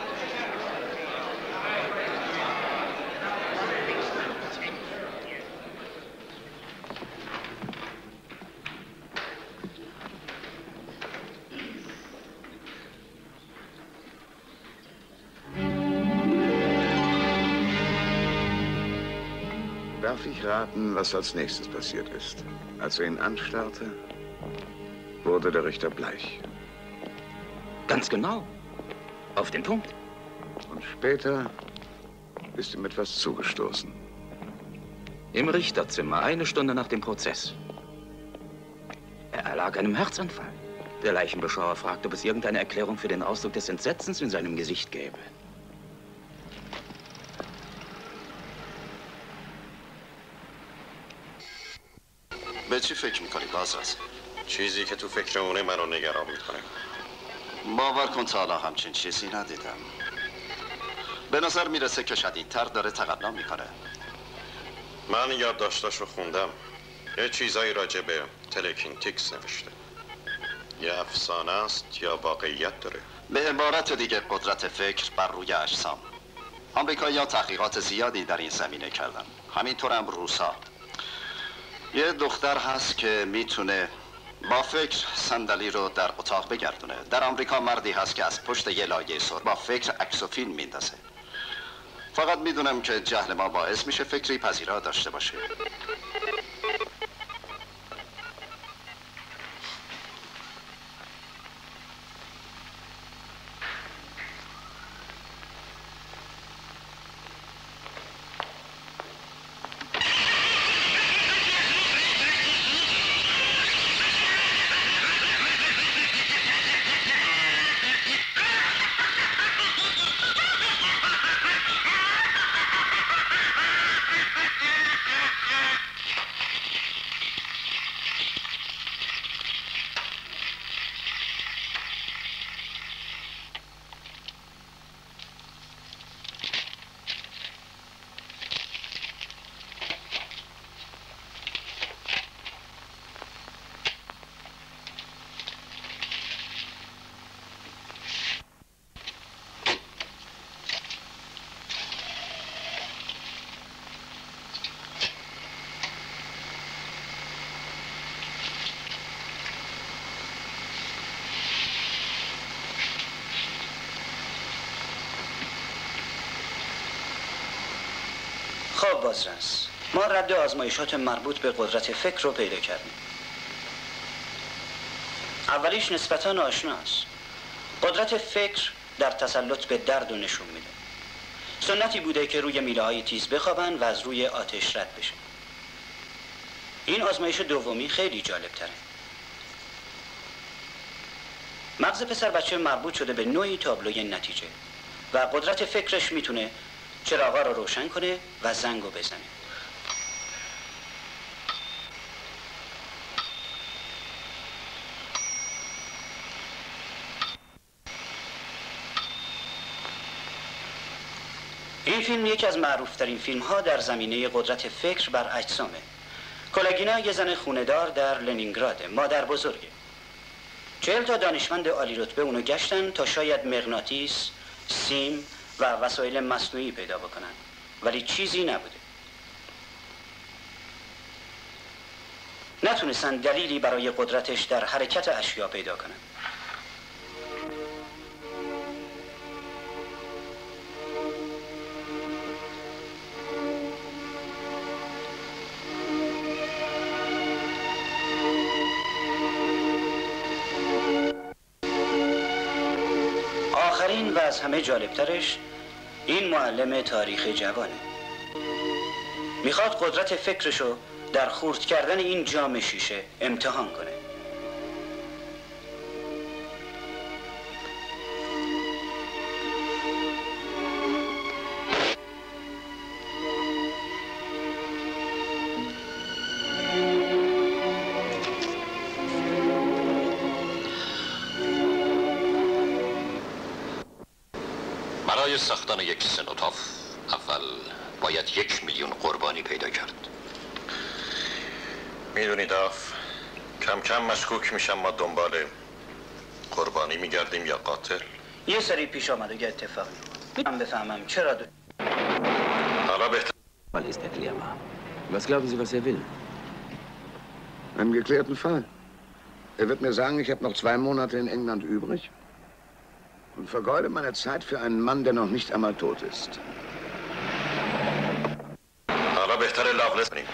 [SPEAKER 15] Darf ich raten, was als nächstes passiert ist? Als er ihn anstarrte, wurde der Richter bleich.
[SPEAKER 14] Ganz genau. Auf den Punkt.
[SPEAKER 15] Und später ist ihm etwas zugestoßen.
[SPEAKER 14] Im Richterzimmer, eine Stunde nach dem Prozess. Er erlag einem Herzanfall. Der Leichenbeschauer fragte, ob es irgendeine Erklärung für den Ausdruck des Entsetzens in seinem Gesicht gäbe.
[SPEAKER 13] به چی فکر میکنی بازرس؟
[SPEAKER 4] چیزی که تو فکر اونه منو نگران میکنه.
[SPEAKER 13] باور کن تا حالا همچین چیزی ندیدم. به نظر میرسه که شدیدتر داره تقلا میکنه.
[SPEAKER 4] من یادداشتاشو خوندم. یه چیزایی راجع به تلکینتیکس نوشته. یه افسانه است یا واقعیت داره؟
[SPEAKER 13] به عبارت دیگه قدرت فکر بر روی اجسام. آمریکایی‌ها تحقیقات زیادی در این زمینه کردن. همینطورم روسا. یه دختر هست که میتونه با فکر صندلی رو در اتاق بگردونه. در آمریکا مردی هست که از پشت یه لایه سر با فکر عکس و فیلم میندازه. فقط میدونم که جهل ما باعث میشه فکری پذیرا داشته باشه.
[SPEAKER 7] خب بازرس، ما رد آزمایشات مربوط به قدرت فکر رو پیدا کردیم. اولیش نسبتاً آشناست. قدرت فکر در تسلط به درد و نشون میده. سنتی بوده که روی میله های تیز بخوابن و از روی آتش رد بشن. این آزمایش دومی خیلی جالب تره. مغز پسر بچه مربوط شده به نوعی تابلوی نتیجه و قدرت فکرش میتونه چراغا رو روشن کنه و زنگو بزنه. این فیلم یکی از معروفترین فیلم ها در زمینه قدرت فکر بر اجسامه. کلاگینا یه زن خونه‌دار در لنینگراده، مادر بزرگه. چهل تا دانشمند عالی رتبه اونو گشتن تا شاید مغناطیس، سیم و وسایل مصنوعی پیدا بکنن، ولی چیزی نبوده. نتونستن دلیلی برای قدرتش در حرکت اشیا پیدا کنن. آخرین و از همه جالبترش این معلم تاریخ جوانه. میخواد قدرت فکرشو در خورد کردن این جام شیشه امتحان کنه.
[SPEAKER 11] برای ساختن یک سنوتاف اول باید یک میلیون قربانی پیدا کرد.
[SPEAKER 4] میدونید آف کم کم مشکوک میشم ما دنبال قربانی میگردیم یا قاتل.
[SPEAKER 7] یه سری پیش آمده یه اتفاقی میتونم بفهمم چرا دو
[SPEAKER 4] حالا بهتر
[SPEAKER 18] Fall ist erklärbar. Was glauben Sie, was er will?
[SPEAKER 15] Einen geklärten Fall. Er wird mir sagen, ich habe noch zwei Monate in England übrig und vergeude meine Zeit für einen Mann, der noch nicht einmal tot ist.
[SPEAKER 4] حالا بهتره لاغلس کنیم.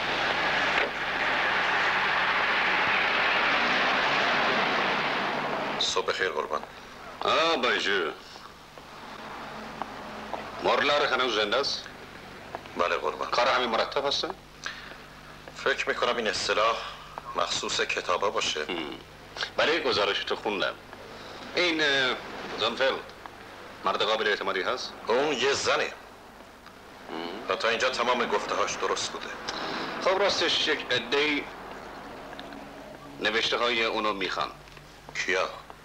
[SPEAKER 4] صبح بخیر قربان.
[SPEAKER 11] آه بایجو. مورلار هنوز زنده است؟
[SPEAKER 4] بله قربان.
[SPEAKER 11] کار همین مرتب هسته؟
[SPEAKER 4] فکر میکنم این اصطلاح مخصوص کتابا باشه.
[SPEAKER 11] برای گزارش تو خوندم. این زنفلد مرد قابل اعتمادی هست؟
[SPEAKER 4] اون یه زنه. و تا اینجا تمام گفته هاش درست بوده.
[SPEAKER 11] خب راستش یک عده‌ای نوشته های اونو میخوان.
[SPEAKER 4] کیا؟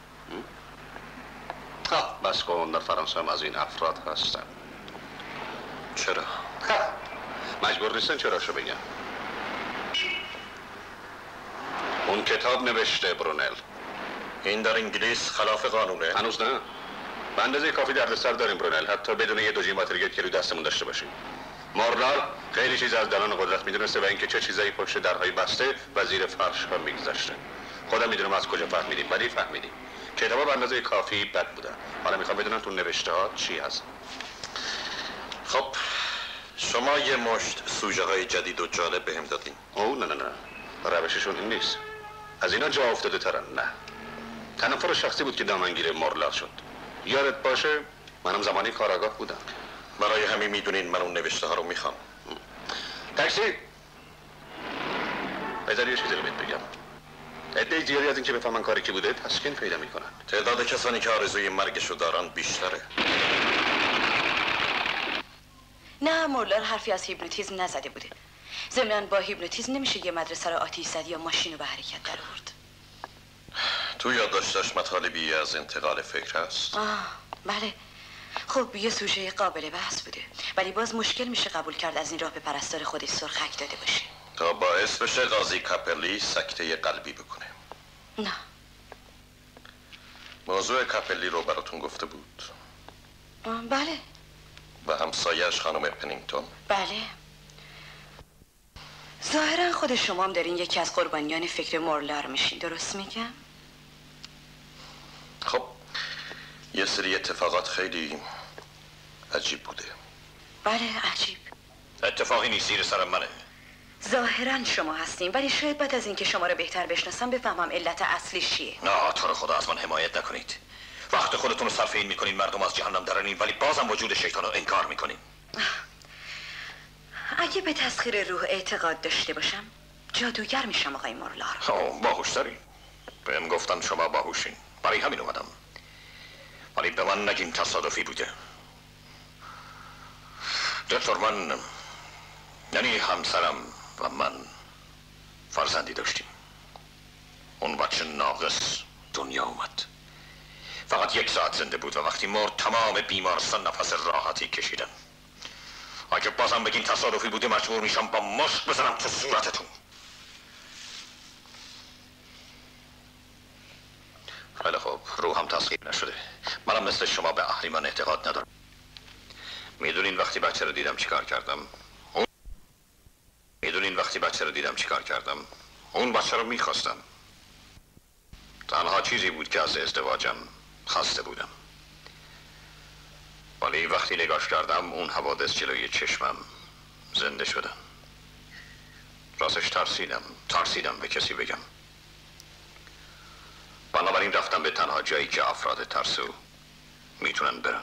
[SPEAKER 11] ها بس کن، در فرانسه هم از این افراد هستن.
[SPEAKER 4] چرا؟
[SPEAKER 11] مجبور نیستن چرا شو بگم. اون کتاب نوشته برونل.
[SPEAKER 4] این در انگلیس خلاف قانونه؟
[SPEAKER 11] هنوز نه. به اندازه کافی دردسر داریم برونل، حتی بدون یه دوجین ماتریگت که روی دستمون داشته باشیم. مورلار خیلی چیز از دلان قدرت میدونسته و اینکه چه چیزایی پشت درهای بسته و زیر فرش ها میگذشته. خودم میدونم از کجا فهمیدیم، ولی فهمیدیم. کتابا به اندازه کافی بد بودن. حالا میخوام بدونم تو نوشته ها چی هست.
[SPEAKER 4] خب شما یه مشت سوژه های جدید و جالب بهم دادین.
[SPEAKER 11] او نه نه نه روششون این نیست. از اینا جا افتاده ترن. نه تنفر شخصی بود که دامنگیر مورلار شد. یادت باشه منم زمانی کاراگاه بودم.
[SPEAKER 4] برای همین میدونین من اون نوشته ها رو میخوام.
[SPEAKER 11] تاکسی بذار یه چیزی رو بهت بگم. عده زیادی از این که بفهمن کاری که بوده تسکین پیدا میکنن.
[SPEAKER 4] تعداد کسانی که آرزوی مرگشو دارن بیشتره.
[SPEAKER 10] نه مورلار حرفی از هیپنوتیزم نزده بوده. ضمناً با هیپنوتیزم نمیشه یه مدرسه رو آتیش زد یا ماشین رو به حرکت در آورد.
[SPEAKER 4] تو یادداشتش مطالبی از انتقال فکر هست؟
[SPEAKER 10] آه بله. خب یه سوژه قابل بحث بوده، ولی باز مشکل میشه قبول کرد از این راه به پرستار خودش سرخک داده باشه.
[SPEAKER 4] تا باعث بشه قاضی کاپلی سکته قلبی بکنه.
[SPEAKER 10] نه.
[SPEAKER 4] موضوع کاپلی رو براتون گفته بود؟
[SPEAKER 10] بله.
[SPEAKER 4] و همسایه‌اش خانم پنینگتون؟
[SPEAKER 10] بله. ظاهرا خود شما هم دارین یکی از قربانیان فکر مورلار میشین، درست میگم؟
[SPEAKER 4] خب یه سری اتفاقات خیلی عجیب بوده.
[SPEAKER 10] بله عجیب.
[SPEAKER 11] اتفاقی نیست، زیر سر منه.
[SPEAKER 10] ظاهرا شما هستین، ولی شاید بعد از اینکه شما رو بهتر بشناسم بفهمم علت اصلی چیه.
[SPEAKER 11] نه تو رو خدا از من حمایت نکنید. وقت خودتون رو صرف این میکنین مردم از جهنم درنین، ولی بازم وجود شیطان رو انکار میکنین.
[SPEAKER 10] اگه به تسخیر روح اعتقاد داشته باشم جادوگر میشم آقای مورلار.
[SPEAKER 11] اوه باهوشترین. بهم گفتن شما باهوشین، برای همین اومدم. ولی به من نگین تصادفی بوده. دکتر من یعنی همسرم و من فرزندی داشتیم. اون بچه ناقص دنیا اومد. فقط یک ساعت زنده بود و وقتی مرد تمام بیمارستان نفس راحتی کشیدن. اگه بازم بگین تصادفی بوده مجبور میشم با مشت بزنم تو صورتتون. خیلی خوب، روحم تسخیر نشده. منم مثل شما به اهریمن اعتقاد ندارم. میدونین وقتی بچه رو دیدم چیکار کردم؟ اون... میدونین وقتی بچه رو دیدم چیکار کردم؟ اون بچه رو میخواستم. تنها چیزی بود که از ازدواجم خسته بودم. ولی وقتی نگاش کردم اون حوادث جلوی چشمم زنده شدن. راستش ترسیدم ترسیدم به کسی بگم. بنابراین رفتم به تنها جایی که افراد ترسو میتونن برن.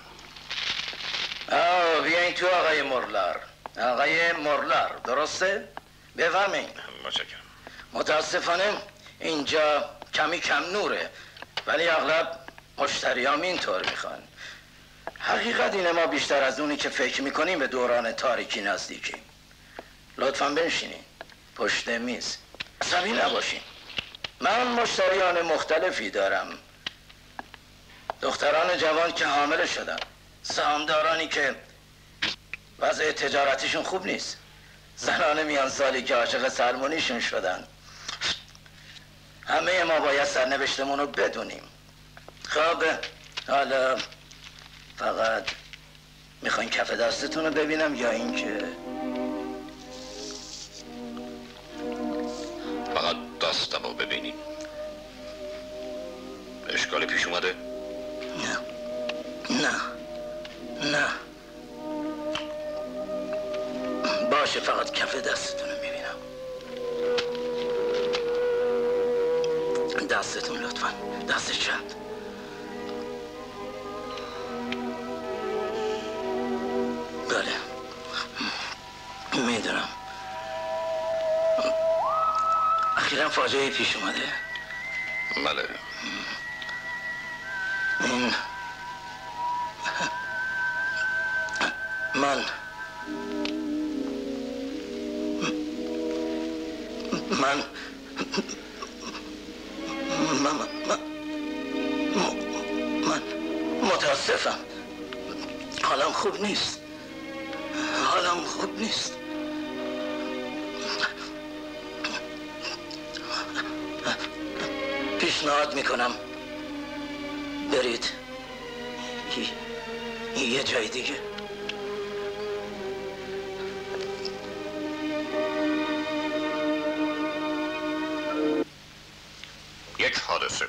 [SPEAKER 19] آه بیاین تو آقای مورلار. آقای مورلار درسته؟ بفرمایید.
[SPEAKER 11] متشکرم.
[SPEAKER 19] متاسفانه اینجا کمی کم نوره، ولی اغلب مشتریام اینطور میخوان. حقیقت اینه ما بیشتر از اونی که فکر میکنیم به دوران تاریکی نزدیکیم. لطفاً بنشینین پشت میز. عصبی نباشین. من مشتریان مختلفی دارم. دختران جوان که حامل شدن، سهامدارانی که وضع تجارتیشون خوب نیست. زنان میان سالی که عاشق سلمونیشون شدن. همه ما باید سرنوشتمون رو بدونیم. خب حالا فقط میخواین کف دستتون رو ببینم یا اینکه
[SPEAKER 11] فقط دستم رو ببینیم. اشکالی پیش اومده؟
[SPEAKER 19] نه نه نه باشه فقط کف دستتون رو میبینم. دستتون لطفا، دست چپ. بله میدونم اخیرا فاجعه پیش اومده.
[SPEAKER 11] بله
[SPEAKER 19] این من من من من من متاسفم. حالم خوب نیست. حالم خوب نیست. پیشنهاد میکنم برید یه جای دیگه.
[SPEAKER 11] یک حادثه.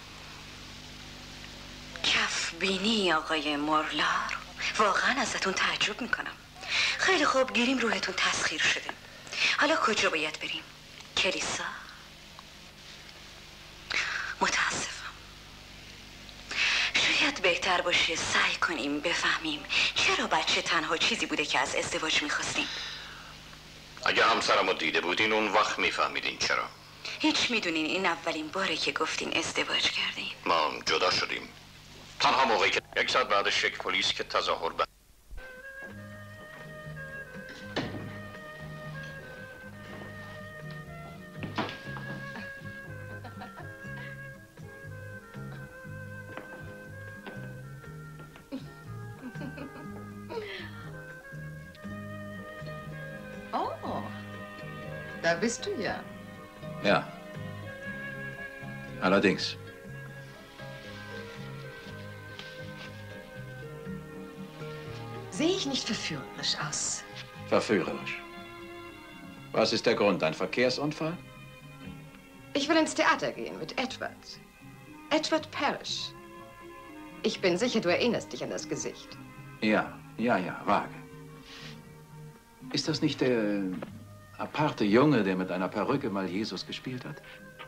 [SPEAKER 10] کف بینی آقای مورلار، واقعا ازتون تعجب میکنم. خیلی خوب، گیریم روحتون تسخیر شده. حالا کجا باید بریم؟ کلیسا؟ متاسفم. شاید بهتر باشه سعی کنیم بفهمیم چرا بچه تنها چیزی بوده که از ازدواج میخواستیم.
[SPEAKER 11] اگه همسرمو دیده بودین اون وقت میفهمیدین چرا.
[SPEAKER 10] هیچ میدونین این اولین باره که گفتین ازدواج کردین.
[SPEAKER 11] ما جدا شدیم. تنها موقعی که یک ساعت بعدش یک پلیس که تظاهر به
[SPEAKER 20] Oh, da bist du ja.
[SPEAKER 17] Ja. Allerdings.
[SPEAKER 20] Sehe ich nicht verführerisch aus?
[SPEAKER 17] Verführerisch. Was ist der Grund? Ein Verkehrsunfall?
[SPEAKER 20] Ich will ins Theater gehen mit Edward. Edward Parrish. Ich bin sicher, du erinnerst dich an das Gesicht.
[SPEAKER 17] Ja, ja, ja, vage. Ist das nicht der aparte Junge, der mit einer Perücke mal Jesus gespielt hat?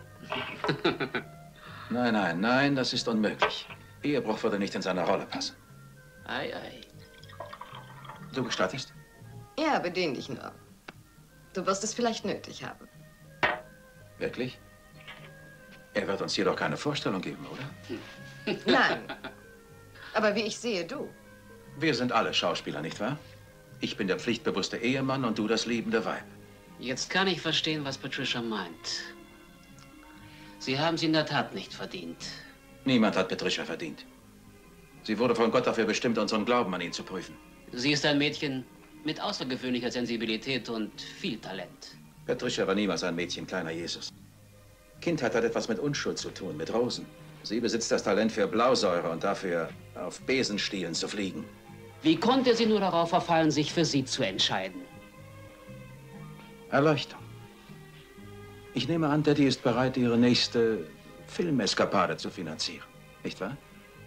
[SPEAKER 17] Nein, nein, nein, das ist unmöglich. Ehebruch würde nicht in seine Rolle passen.
[SPEAKER 20] Ei, ei.
[SPEAKER 17] Du gestattest?
[SPEAKER 20] Ja, bedien dich nur. Du wirst es vielleicht nötig haben.
[SPEAKER 17] Wirklich? Er wird uns jedoch keine Vorstellung geben, oder?
[SPEAKER 20] Nein. Aber wie ich sehe, du.
[SPEAKER 17] Wir sind alle Schauspieler, nicht wahr? Ich bin der pflichtbewusste Ehemann und du das liebende Weib.
[SPEAKER 21] Jetzt kann ich verstehen, was Patricia meint. Sie haben sie in der Tat nicht verdient.
[SPEAKER 17] Niemand hat Patricia verdient. Sie wurde von Gott dafür bestimmt, unseren Glauben an ihn zu prüfen.
[SPEAKER 21] Sie ist ein Mädchen mit außergewöhnlicher Sensibilität und viel Talent.
[SPEAKER 17] Patricia war niemals ein Mädchen, kleiner Jesus. Kindheit hat etwas mit Unschuld zu tun, mit Rosen. Sie besitzt das Talent für Blausäure und dafür, auf Besenstielen zu fliegen.
[SPEAKER 21] Wie konnte sie nur darauf verfallen, sich für sie zu entscheiden?
[SPEAKER 17] Erleuchtung. Ich nehme an, Daddy ist bereit, ihre nächste Filmeskapade zu finanzieren. Nicht wahr?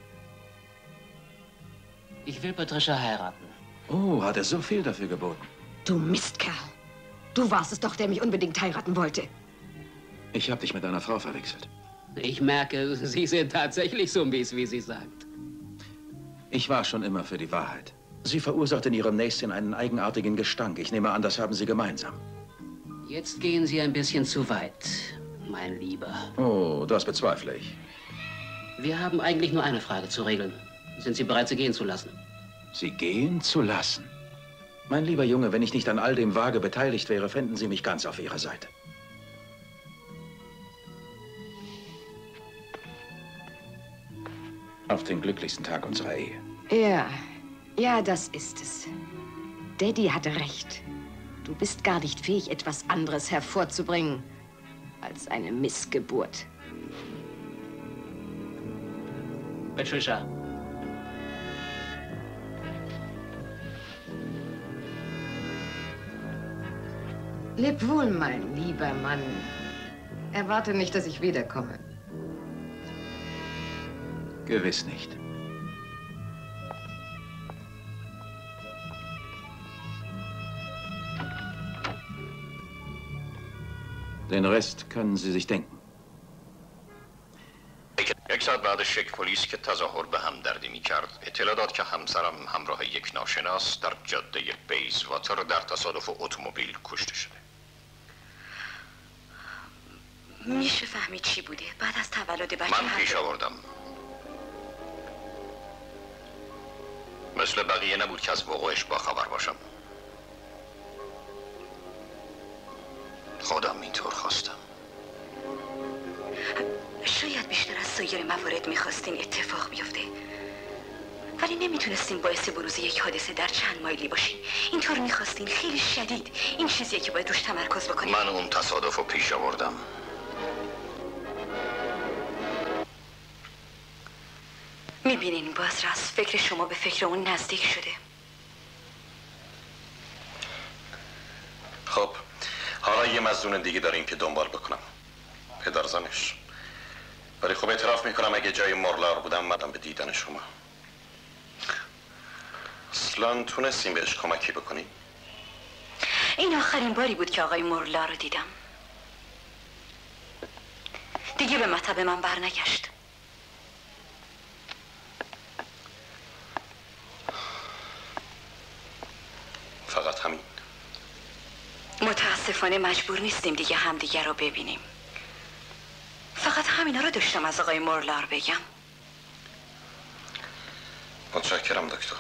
[SPEAKER 21] Ich will Patricia heiraten.
[SPEAKER 17] Oh, hat er so viel dafür geboten?
[SPEAKER 20] Du Mistkerl. Du warst es doch, der mich unbedingt heiraten wollte.
[SPEAKER 17] Ich habe dich mit einer Frau verwechselt.
[SPEAKER 21] Ich merke, Sie sind tatsächlich so mies, wie sie sagt.
[SPEAKER 17] Ich war schon immer für die Wahrheit. Sie verursacht in ihrem Näschen einen eigenartigen Gestank. Ich nehme an, das haben Sie gemeinsam.
[SPEAKER 21] Jetzt gehen Sie ein bisschen zu weit, mein Lieber.
[SPEAKER 17] Oh, das bezweifle ich.
[SPEAKER 21] Wir haben eigentlich nur eine Frage zu regeln. Sind Sie bereit, sie gehen zu lassen?
[SPEAKER 17] Sie gehen zu lassen? Mein lieber Junge, wenn ich nicht an all dem vage beteiligt wäre, fänden Sie mich ganz auf Ihrer Seite. Auf den glücklichsten Tag unserer Ehe.
[SPEAKER 20] Ja, Ja, das ist es. Daddy hatte recht. Du bist gar nicht fähig, etwas anderes hervorzubringen als eine Missgeburt.
[SPEAKER 21] Patricia.
[SPEAKER 20] Leb wohl, mein lieber Mann. Erwarte nicht, dass ich wiederkomme.
[SPEAKER 14] Gewiss nicht. Den Rest können Sie sich denken.
[SPEAKER 11] یک ساعت بعدش یک پلیس که تظاهر به همدردی می‌کرد اطلاع داد که همسرم همراه یک ناشناس در جاده بیز واتر در تصادف اتومبیل کشته شده.
[SPEAKER 10] میشه فهمید چی بوده؟ بعد از تولد بچه
[SPEAKER 11] من پیش آوردم. مثل بقیه نبود که از وقوعش باخبر باشم. خودم اینطور خواستم.
[SPEAKER 10] شاید بیشتر از سایر موارد میخواستین اتفاق بیفته، ولی نمیتونستین باعث بروز یک حادثه در چند مایلی باشین. اینطور میخواستین خیلی شدید. این چیزیه که باید روش تمرکز بکنین.
[SPEAKER 11] من اون تصادف رو پیش آوردم.
[SPEAKER 10] میبینین بازرس، فکر شما به فکر اون نزدیک شده.
[SPEAKER 4] خب حالا یه مزنون دیگه داریم که دنبال بکنم، پدرزنش. ولی خب اعتراف میکنم اگه جای مورلار بودم مدام به دیدن شما. اصلا تونستیم بهش کمکی بکنیم؟
[SPEAKER 10] این آخرین باری بود که آقای مورلار رو دیدم. دیگه به مطب من برنگشت.
[SPEAKER 4] فقط همین؟
[SPEAKER 10] متاسفانه مجبور نیستیم دیگه همدیگه رو ببینیم. فقط همینا رو داشتم از آقای مورلار بگم.
[SPEAKER 4] متشکرم دکتر.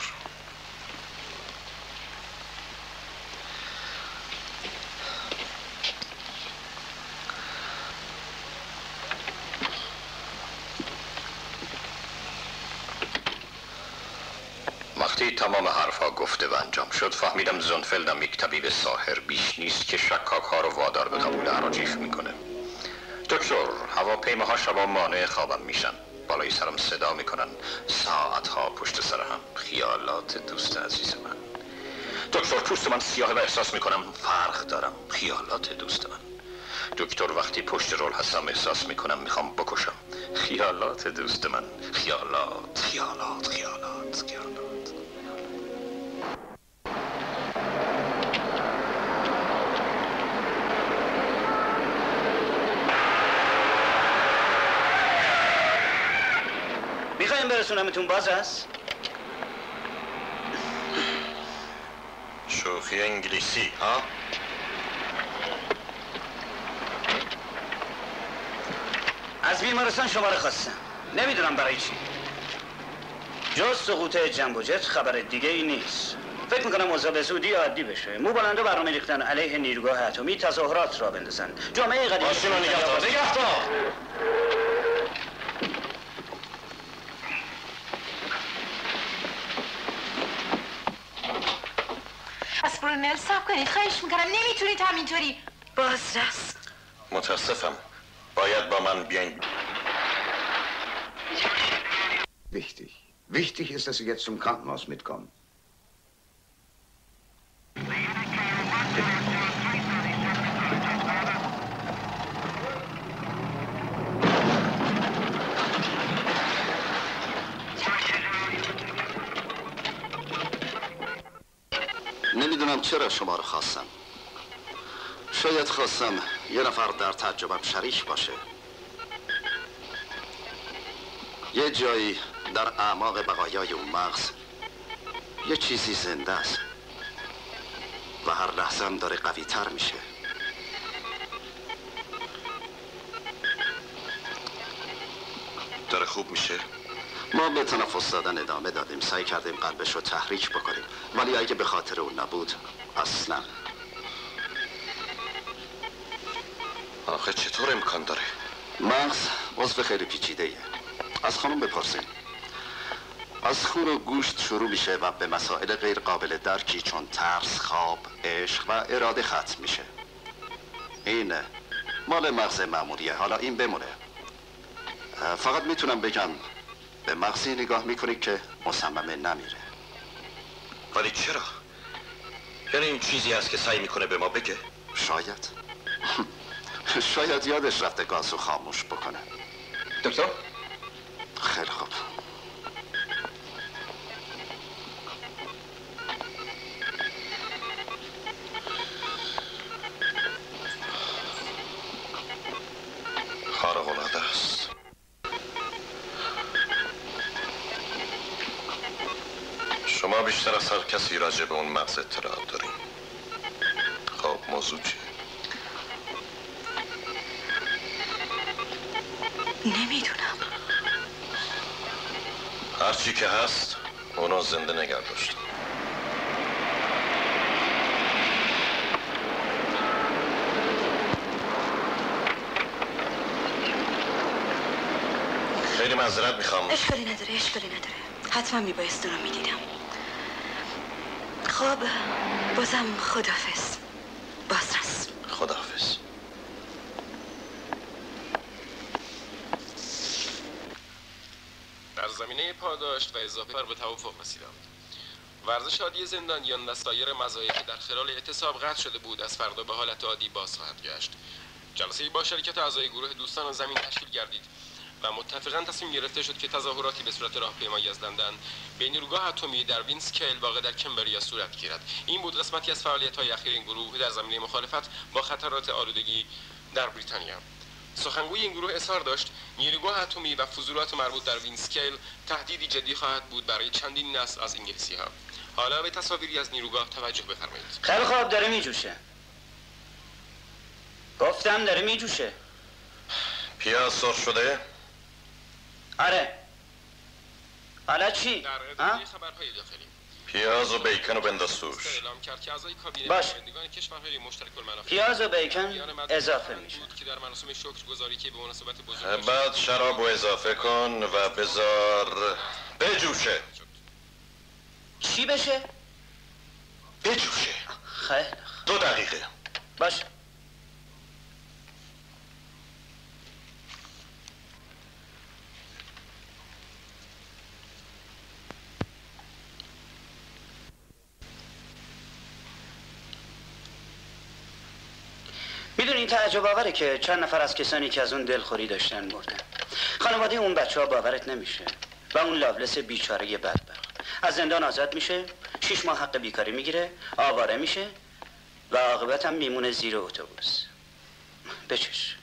[SPEAKER 11] وقتی تمام حرفها گفته و انجام شد فهمیدم زونفلدم یک طبیب ساحر بیش نیست که شکاک ها رو وادار به تابول اراجیف میکنه. دکتر، هواپیماها شبا مانع خوابم میشن، بالای سرم صدا میکنن، ساعتها پشت سر هم. خیالات دوست عزیز من. دکتر، پوست من سیاهه و احساس میکنم فرق دارم. خیالات دوست من. دکتر، وقتی پشت رول هستم احساس میکنم میخوام بکشم. خیالات دوست من. خیالات خیالات خیالات خیالات.
[SPEAKER 7] میخوایم برسونمتون باز است؟
[SPEAKER 4] شوخی انگلیسی ها؟
[SPEAKER 7] از بیمارستان شماره خواستم. نمیدونم برای چی. جز سقوط جنب و جت خبر دیگه ای نیست. فکر میکنم اوضاع به زودی عادی بشه. موبالنده برنامه ریختن علیه نیروگاه اتمی، تظاهرات را بندازن. جامعه قدیمی
[SPEAKER 4] ماشین رو نگه دار. نگه دار.
[SPEAKER 9] اسپرونل صاف کنید، خواهش میکنم. نمیتونید همینطوری.
[SPEAKER 10] بازرس،
[SPEAKER 4] متاسفم. باید با من بیاین.
[SPEAKER 15] Wichtig. Wichtig ist, dass Sie jetzt zum Krankenhaus mitkommen.
[SPEAKER 13] نمیدونم چرا شما رو خواستم. شاید خواستم یه نفر در تعجبم شریک باشه. یه جایی در اعماق بقایای اون مغز یه چیزی زنده است و هر لحظه هم داره قوی تر میشه.
[SPEAKER 4] داره خوب میشه؟
[SPEAKER 13] ما به تنفس دادن ادامه دادیم، سعی کردیم قلبش رو تحریک بکنیم، ولی اگه به خاطر اون نبود اصلا.
[SPEAKER 4] آخه چطور امکان داره؟
[SPEAKER 13] مغز عضو خیلی پیچیده ایه. از خانم بپرسیم. از خون و گوشت شروع میشه و به مسائل غیر قابل درکی چون ترس، خواب، عشق و اراده ختم میشه. این مال مغز معمولیه. حالا این بمونه. فقط میتونم بگم به مغزی نگاه میکنی که مصممه نمیره.
[SPEAKER 4] ولی چرا؟ یعنی این چیزی هست که سعی میکنه به ما بگه؟
[SPEAKER 13] شاید شاید یادش رفته گازو خاموش بکنه.
[SPEAKER 5] دکتر؟
[SPEAKER 13] خیلی خوب.
[SPEAKER 4] خارق العاده است. شما بیشتر از هر کسی راجع به اون مغز اطلاعات دارین. خب موضوع چیه؟
[SPEAKER 10] نمیدونم.
[SPEAKER 4] هرچی که هست اونو زنده نگه داشتم. خیلی معذرت میخوام.
[SPEAKER 10] اشکالی نداره اشکالی نداره. حتما میبایست اونو میدیدم. خب بازم خداحافظ. بازرس.
[SPEAKER 4] خداحافظ.
[SPEAKER 2] در زمینه پاداشت و اضافه بر به توافق رسیدم. ورزش عادی زندانیان و سایر مزایایی که در خلال اعتصاب قطع شده بود از فردا به حالت عادی باز خواهد گشت. جلسه‌ای با شرکت اعضای گروه دوستان زمین تشکیل گردید و متفقاً تصمیم گرفته شد که تظاهراتی به صورت راهپیمایی از لندن به نیروگاه اتمی در وینسکیل واقع در کمبریا صورت گیرد. این بود قسمتی از فعالیت‌های اخیر این گروه در زمینه مخالفت با خطرات آلودگی در بریتانیا. سخنگوی این گروه اظهار داشت نیروگاه اتمی و فضولات مربوط در وینسکیل تهدیدی جدی خواهد بود برای چندین نسل از انگلیسی‌ها. حالا به تصاویری از نیروگاه توجه بفرمایید.
[SPEAKER 7] خیلی خوب، داره میجوشه. گفتم داره میجوشه.
[SPEAKER 4] پیاز سرخ شده؟
[SPEAKER 7] آره. حالا چی؟
[SPEAKER 2] در ادامه خبرهای داخلی
[SPEAKER 4] پیاز و بیکن و بنداز توش.
[SPEAKER 2] اعلام کرد که اعضای کابینه
[SPEAKER 7] باش.
[SPEAKER 2] نمایندگان کشورهای مشترک المنافع
[SPEAKER 7] پیاز و بیکن اضافه میشه
[SPEAKER 2] که در مراسم شکرگزاری که به مناسبت بزرگ
[SPEAKER 4] بعد شراب و اضافه کن و بذار بجوشه.
[SPEAKER 7] چی بشه؟
[SPEAKER 4] بجوشه.
[SPEAKER 7] خیلی
[SPEAKER 4] دو دقیقه.
[SPEAKER 7] باش. میدونین تعجب آوره که چند نفر از کسانی که از اون دلخوری داشتن مردن. خانواده اون بچه ها باورت نمیشه و اون لاولس بیچاره بدبخت از زندان آزاد میشه، شیش ماه حق بیکاری میگیره، آواره میشه و عاقبت هم میمونه زیر اتوبوس. بچش.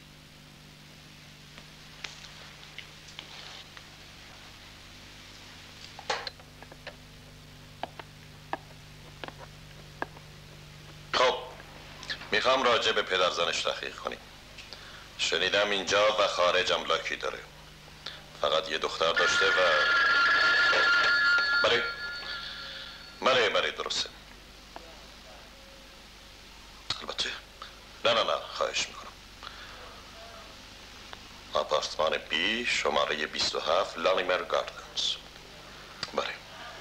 [SPEAKER 4] خب میخوام راجع به پدر زنش تحقیق کنیم. شنیدم اینجا و خارج املاکی داره. فقط یه دختر داشته و بله بله بله درسته. البته نه نه نه خواهش میکنم. آپارتمان بی شماره بیست و هفت لانیمر گاردنز. بله.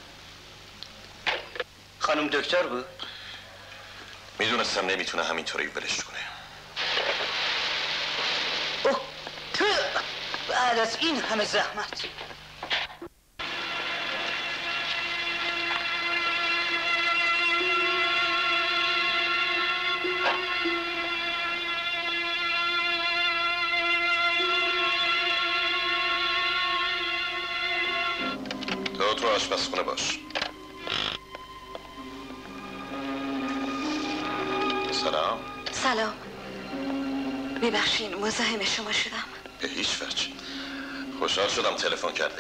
[SPEAKER 7] خانم دکتر بود؟
[SPEAKER 4] میدونستم نمیتونه همینطوری ولش کنه.
[SPEAKER 7] اوه تو بعد از این همه زحمت
[SPEAKER 4] تو تو آشپزخونه باش. سلام.
[SPEAKER 10] سلام. ببخشین مزاحم شما شدم.
[SPEAKER 4] به هیچ وجه. خوشحال شدم تلفن کردی.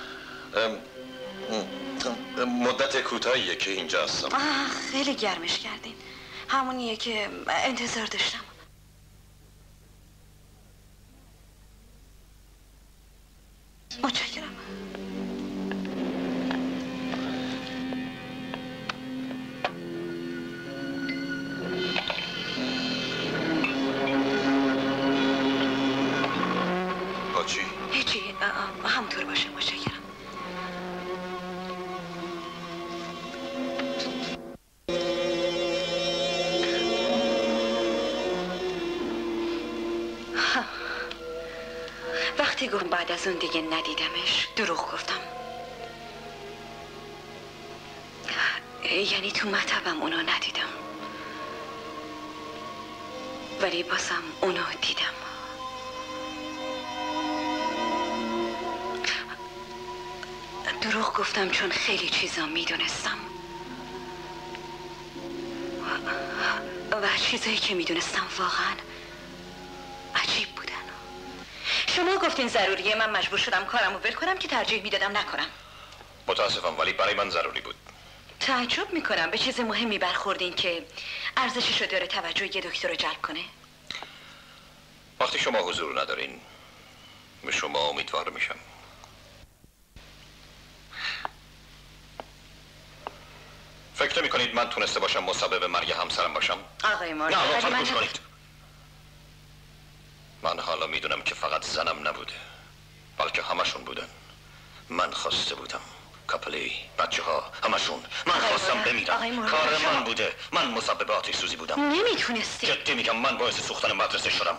[SPEAKER 4] مدت کوتاهیه که اینجا هستم.
[SPEAKER 10] آه خیلی گرمش کردین. همونیه که انتظار داشتم. متشکرم.
[SPEAKER 4] چی؟
[SPEAKER 10] هیچی همونطور باشه متشکرم. وقتی گفتم بعد از اون دیگه ندیدمش دروغ گفتم. یعنی تو مطبم اونو ندیدم، ولی بازم اونو دیدم. دروغ گفتم چون خیلی چیزا میدونستم و چیزایی که میدونستم واقعا عجیب بودن. شما گفتین ضروریه، من مجبور شدم کارمو ول کنم که ترجیح میدادم نکنم.
[SPEAKER 11] متاسفم ولی برای من ضروری بود.
[SPEAKER 10] تعجب میکنم به چیز مهمی برخوردین که ارزششو داره توجه یه دکتر رو جلب کنه.
[SPEAKER 11] وقتی شما حضور ندارین به شما امیدوار میشم. فکر نمی کنید من تونسته باشم مسبب مرگ همسرم باشم؟
[SPEAKER 10] آقای مارک
[SPEAKER 11] نه لطفا
[SPEAKER 10] من
[SPEAKER 11] گوش کنید. من حالا میدونم که فقط زنم نبوده بلکه همشون بودن. من خواسته بودم، کاپلی، بچه ها، همشون. من خواستم بمیرم. کار من بوده. من مسبب آتش سوزی بودم.
[SPEAKER 10] نمیتونستی.
[SPEAKER 11] جدی میگم من باعث سوختن مدرسه شدم.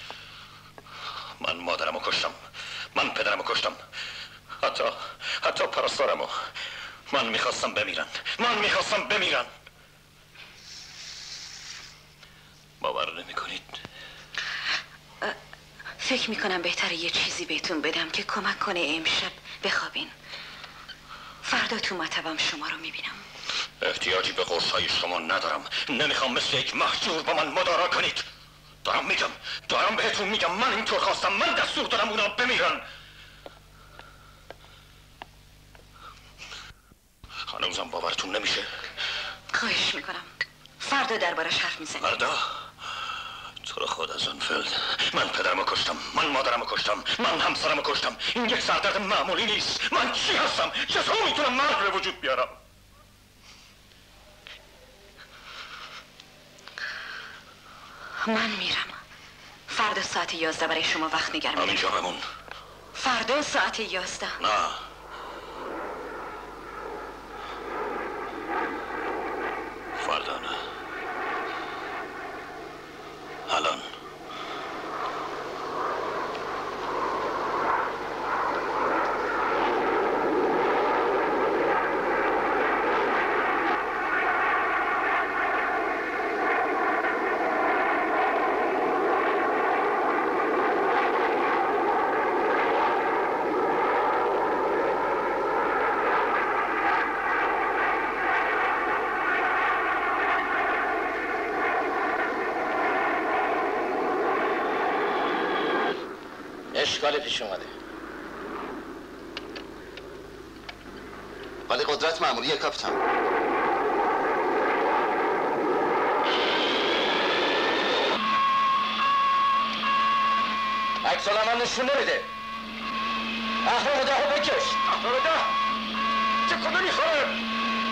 [SPEAKER 11] من مادرمو کشتم. من پدرمو کشتم. حتی حتی پرستارمو. من میخواستم بمیرن. من میخواستم بمیرن. باور نمی کنید؟
[SPEAKER 10] فکر میکنم بهتره یه چیزی بهتون بدم که کمک کنه امشب بخوابین. فردا تو مطبم شما رو میبینم.
[SPEAKER 11] احتیاجی به قرصهای شما ندارم. نمیخوام مثل یک مهجور با من مدارا کنید. دارم میگم دارم بهتون میگم من اینطور خواستم. من دستور دارم اونا بمیرن. هنوزم باورتون نمیشه؟
[SPEAKER 10] خواهش میکنم فردا دربارش حرف میزنیم.
[SPEAKER 11] فردا؟ تو رو خدا زنفلد، من پدرمو کشتم، من مادرمو کشتم، من همسرمو کشتم. این یک سردرد معمولی نیست. من چی هستم؟ چطور میتونم مرگ به وجود بیارم؟
[SPEAKER 10] من میرم. فردا ساعت یازده برای شما وقت نگرم.
[SPEAKER 11] همینجا بمون.
[SPEAKER 10] فردا ساعت یازده.
[SPEAKER 11] نه فردا نه، الان.
[SPEAKER 19] اشکال پیش اومده.
[SPEAKER 13] ولی قدرت معمولیه کاپیتان.
[SPEAKER 19] عکس العمل نشون نمیده. احرام ده رو بکش.
[SPEAKER 11] احرام ده چه کنه میخوره؟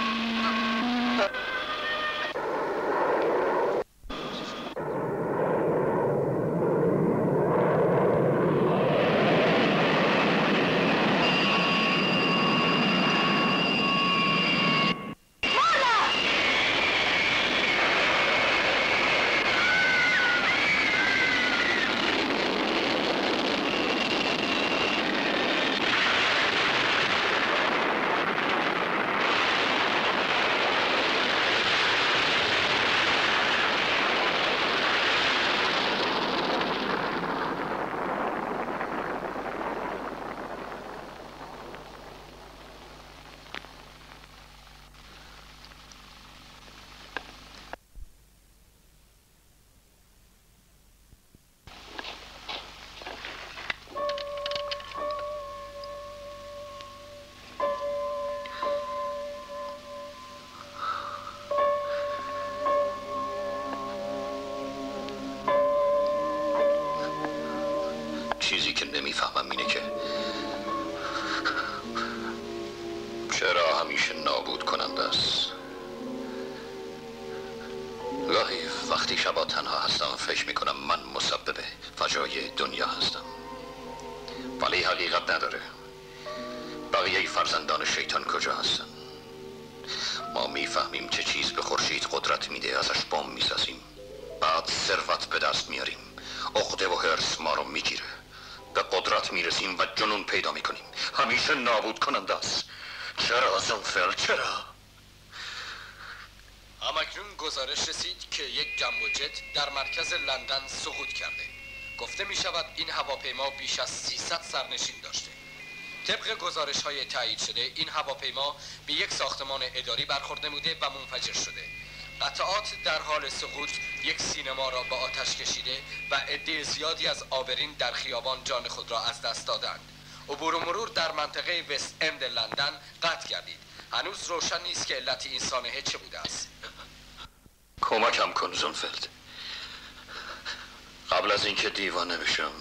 [SPEAKER 11] چیزی که نمیفهمم اینه که چرا همیشه نابود کننده است. گاهی وقتی شبا تنها هستم فکر میکنم من مسبب فجایع دنیا هستم، ولی حقیقت نداره. بقیه فرزندان شیطان کجا هستن؟ ما میفهمیم چه چیز به خورشید قدرت میده، ازش بام میسازیم، بعد ثروت به دست میاریم، عقده و حرص ما رو میگیره، به قدرت میرسیم و جنون پیدا میکنیم. همیشه نابود کننده است. چرا زونفلد چرا؟
[SPEAKER 5] همکنون گزارش رسید که یک جمبو جت در مرکز لندن سقوط کرده. گفته می شود این هواپیما بیش از سیصد سرنشین داشته. طبق گزارش های تایید شده این هواپیما به یک ساختمان اداری برخورد نموده و منفجر شده. قطعات در حال سقوط یک سینما را به آتش کشیده و عده زیادی از عابرین در خیابان جان خود را از دست دادند. عبور و مرور در منطقه وست اند لندن قطع گردید. هنوز روشن نیست که علت این سانحه چه بوده است.
[SPEAKER 11] کمکم کن زونفلد، قبل از اینکه دیوانه بشم.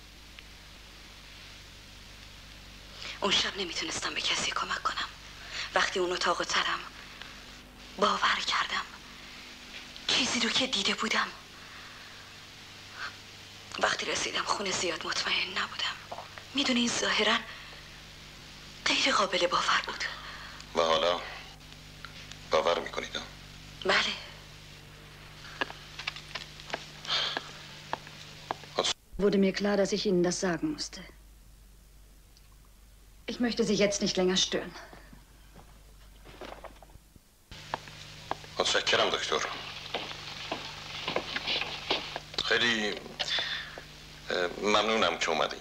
[SPEAKER 10] اون شب نمیتونستم به کسی کمک کنم. وقتی اون اتاق ترم باور کردم چیزی رو که دیده بودم. وقتی رسیدم خونه زیاد مطمئن نبودم. میدونی این ظاهرا غیر قابل باور بود.
[SPEAKER 4] و حالا باور میکنید؟
[SPEAKER 10] بله.
[SPEAKER 1] Wurde mir klar, dass ich Ihnen das sagen musste. Ich möchte Sie jetzt nicht länger stören.
[SPEAKER 4] متشکرم دکتر. خیلی ممنونم که اومدیم.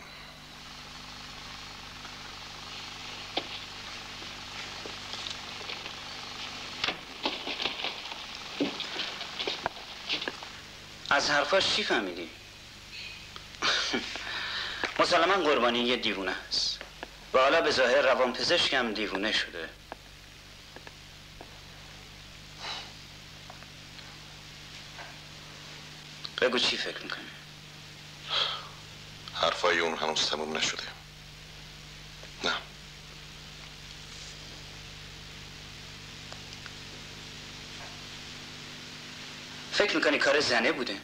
[SPEAKER 7] از حرفاش چی فهمیدی؟ مسلما قربانی یه دیوونه است و حالا به ظاهر روانپزشکم دیوونه شده. بگو چی فکر میکنی؟
[SPEAKER 4] حرفای اون هنوز تموم نشده. نه.
[SPEAKER 7] فکر میکنی کار زنه بوده؟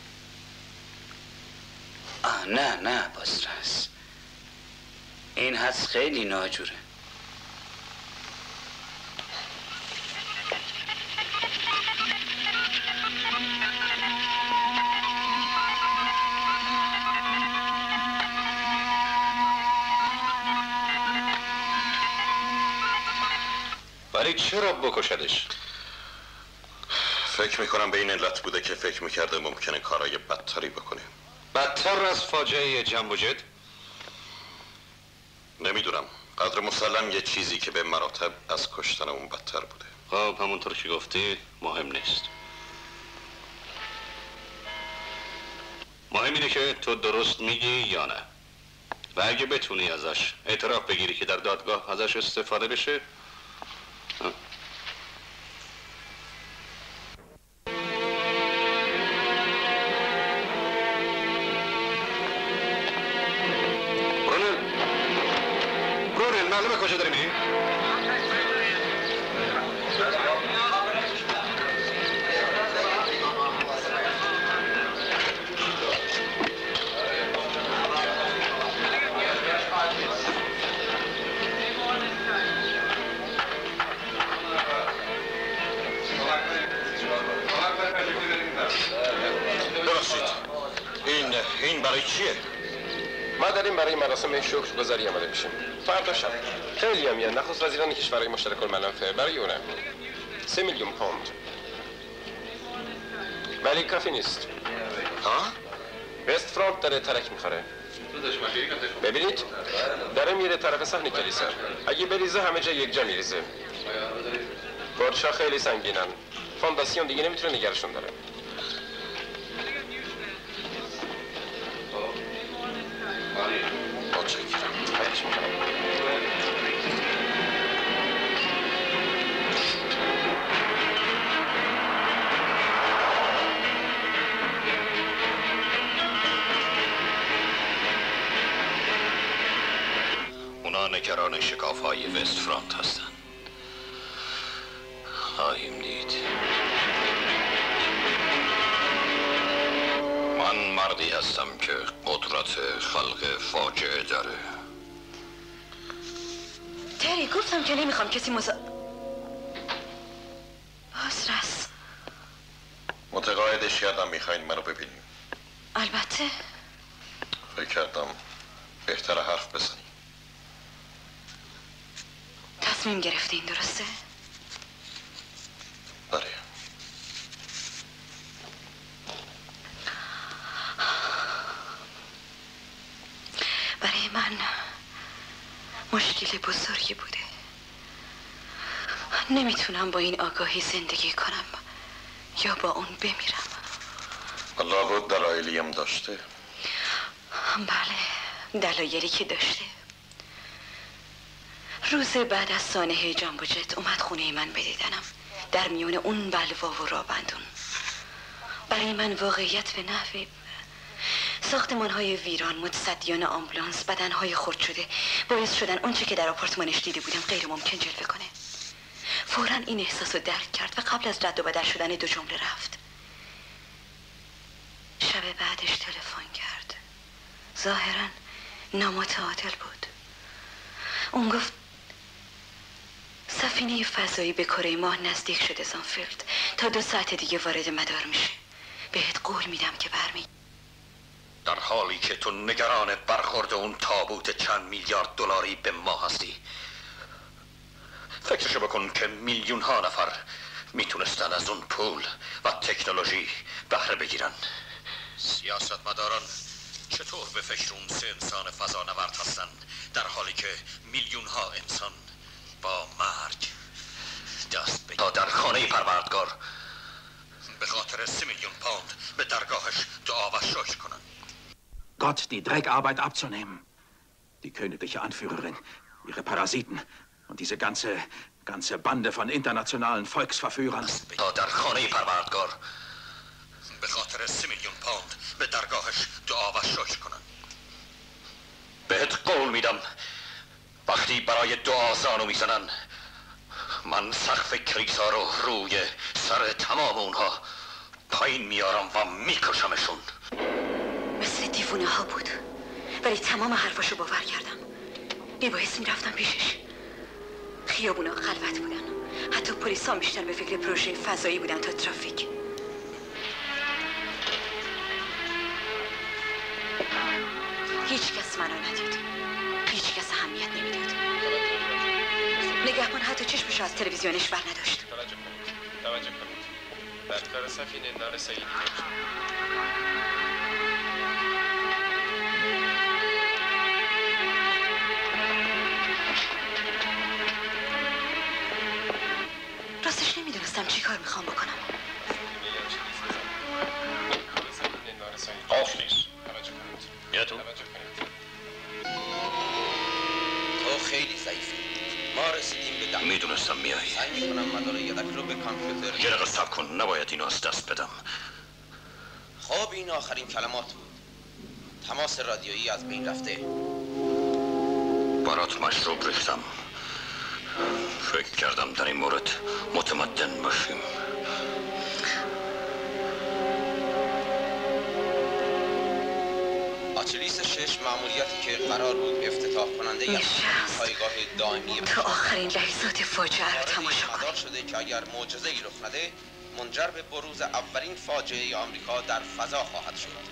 [SPEAKER 7] آه نه نه بازرس، این حدس خیلی ناجوره.
[SPEAKER 4] ولی چرا بکشدش؟ فکر میکنم به این علت بوده که فکر میکرده ممکنه کارهای بدتری بکنه.
[SPEAKER 11] بدتر از فاجعه جنب و جت؟
[SPEAKER 4] نمیدونم. قدر مسلم یه چیزی که به مراتب از کشتن اون بدتر بوده.
[SPEAKER 11] خب همونطور که گفتی مهم نیست. مهم اینه که تو درست میگی یا نه. و اگه بتونی ازش اعتراف بگیری که در دادگاه ازش استفاده بشه.
[SPEAKER 5] معلومه کجا داری میری؟
[SPEAKER 4] ببخشید، این این برای چیه؟
[SPEAKER 2] ما داریم برای مراسم شکرگزاری آماده میشیم. فردا شب خیلی هم میان. نخست وزیران کشورهای مشترک المنافع برای اونم سه میلیون پوند. ولی کافی نیست.
[SPEAKER 4] ها؟
[SPEAKER 2] وست فرانت داره ترک میخوره. ببینید داره میره طرف صحن کلیسا. اگه بریزه همه جا یک جا میریزه. برج‌ها خیلی سنگینن. فونداسیون دیگه نمیتونه نگرشون داره.
[SPEAKER 11] اونا نگران شکاف های وست فرانت هستن. خواهیم دید. من مردی هستم که قدرت خلق فاجعه داره.
[SPEAKER 10] تری گفتم که نمیخوام کسی مزا... بازرس
[SPEAKER 4] متقاعدش کردم میخواین منو ببینیم.
[SPEAKER 10] البته.
[SPEAKER 4] فکر کردم بهتره حرف بزنی.
[SPEAKER 10] تصمیم گرفتین درسته؟
[SPEAKER 4] بله.
[SPEAKER 10] برای من مشکل بزرگی بوده. نمیتونم با این آگاهی زندگی کنم یا با اون بمیرم.
[SPEAKER 4] الله بود دلایلی هم داشته.
[SPEAKER 10] بله، دلایلی که داشته. روز بعد از سانحه جنب و جت اومد خونه من بدیدنم، در میون اون بلوا و رابندون. برای من واقعیت به نحوی ساختمان‌های ویران، متصدیان آمبولانس، بدن‌های خرد شده باعث شدن اونچه که در آپارتمانش دیده بودم غیر ممکن جلوه کنه. فوراً این احساس رو درک کرد و قبل از رد و بدل شدن دو جمله رفت. شب بعدش تلفن کرد. ظاهراً نامتعادل بود. اون گفت سفینه فضایی به کره ماه نزدیک شده زانفیلد، تا دو ساعت دیگه وارد مدار میشه. بهت قول میدم که برمی.
[SPEAKER 11] در حالی که تو نگران برخورد اون تابوت چند میلیارد دلاری به ما هستی، فکرشو بکن که میلیون ها نفر میتونستن از اون پول و تکنولوژی بهره بگیرن. سیاستمداران چطور به فکر اون سه انسان فضانورد هستن در حالی که میلیون ها انسان با مرگ دست به تا در خانه پروردگار به خاطر سه میلیون پوند به درگاهش دعا و شکر کنن.
[SPEAKER 17] Gott die Dreckarbeit abzunehmen. Die königliche Anführerin, ihre Parasiten und diese ganze, ganze Bande von internationalen Volksverführern.
[SPEAKER 11] تا در خانه پروردگار به خاطر سه میلیون پوند به درگاهش دعا و شکر کنن. بهت قول میدم وقتی برای دعا زانو میزنن من سقف کلیسا رو روی سر تمام اونها پایین میارم و میکشمشون.
[SPEAKER 10] مثل دیوونه ها بود، ولی تمام حرفاشو باور کردم. میبایست میرفتم پیشش. خیابونا خلوت بودن، حتی پلیسا بیشتر به فکر پروژه فضایی بودن تا ترافیک. هیچ کس منو ندید، هیچ کس اهمیت نمیداد. نگهبان حتی چشمشو از تلویزیونش بر نداشت.
[SPEAKER 2] توجه کنید، توجه کنید. در کار سفینه نارسایی دیده
[SPEAKER 10] راستش نمیدونستم چی کار میخوام بکنم.
[SPEAKER 11] آفلیس بیا تو.
[SPEAKER 8] تو خیلی ضعیفی. ما رسیدیم به دم.
[SPEAKER 11] میدونستم میایی.
[SPEAKER 8] سعی میکنم مدار یدک رو به کامپیوتر.
[SPEAKER 11] یه دقیقه صبر کن، نباید اینو از دست بدم.
[SPEAKER 8] خب این آخرین کلمات بود. تماس رادیویی از بین رفته.
[SPEAKER 11] برات مشروب ریختم. فکر کردم در این مورد متمدن باشیم.
[SPEAKER 8] آچلیس شش مأموریتی که قرار بود افتتاح کننده یک پایگاه دائمی
[SPEAKER 10] تا آخرین لحظات فاجعه رو تماشا
[SPEAKER 8] کنید. شده که اگر معجزه‌ای رخ نده منجر به بروز اولین فاجعه آمریکا در فضا خواهد شد.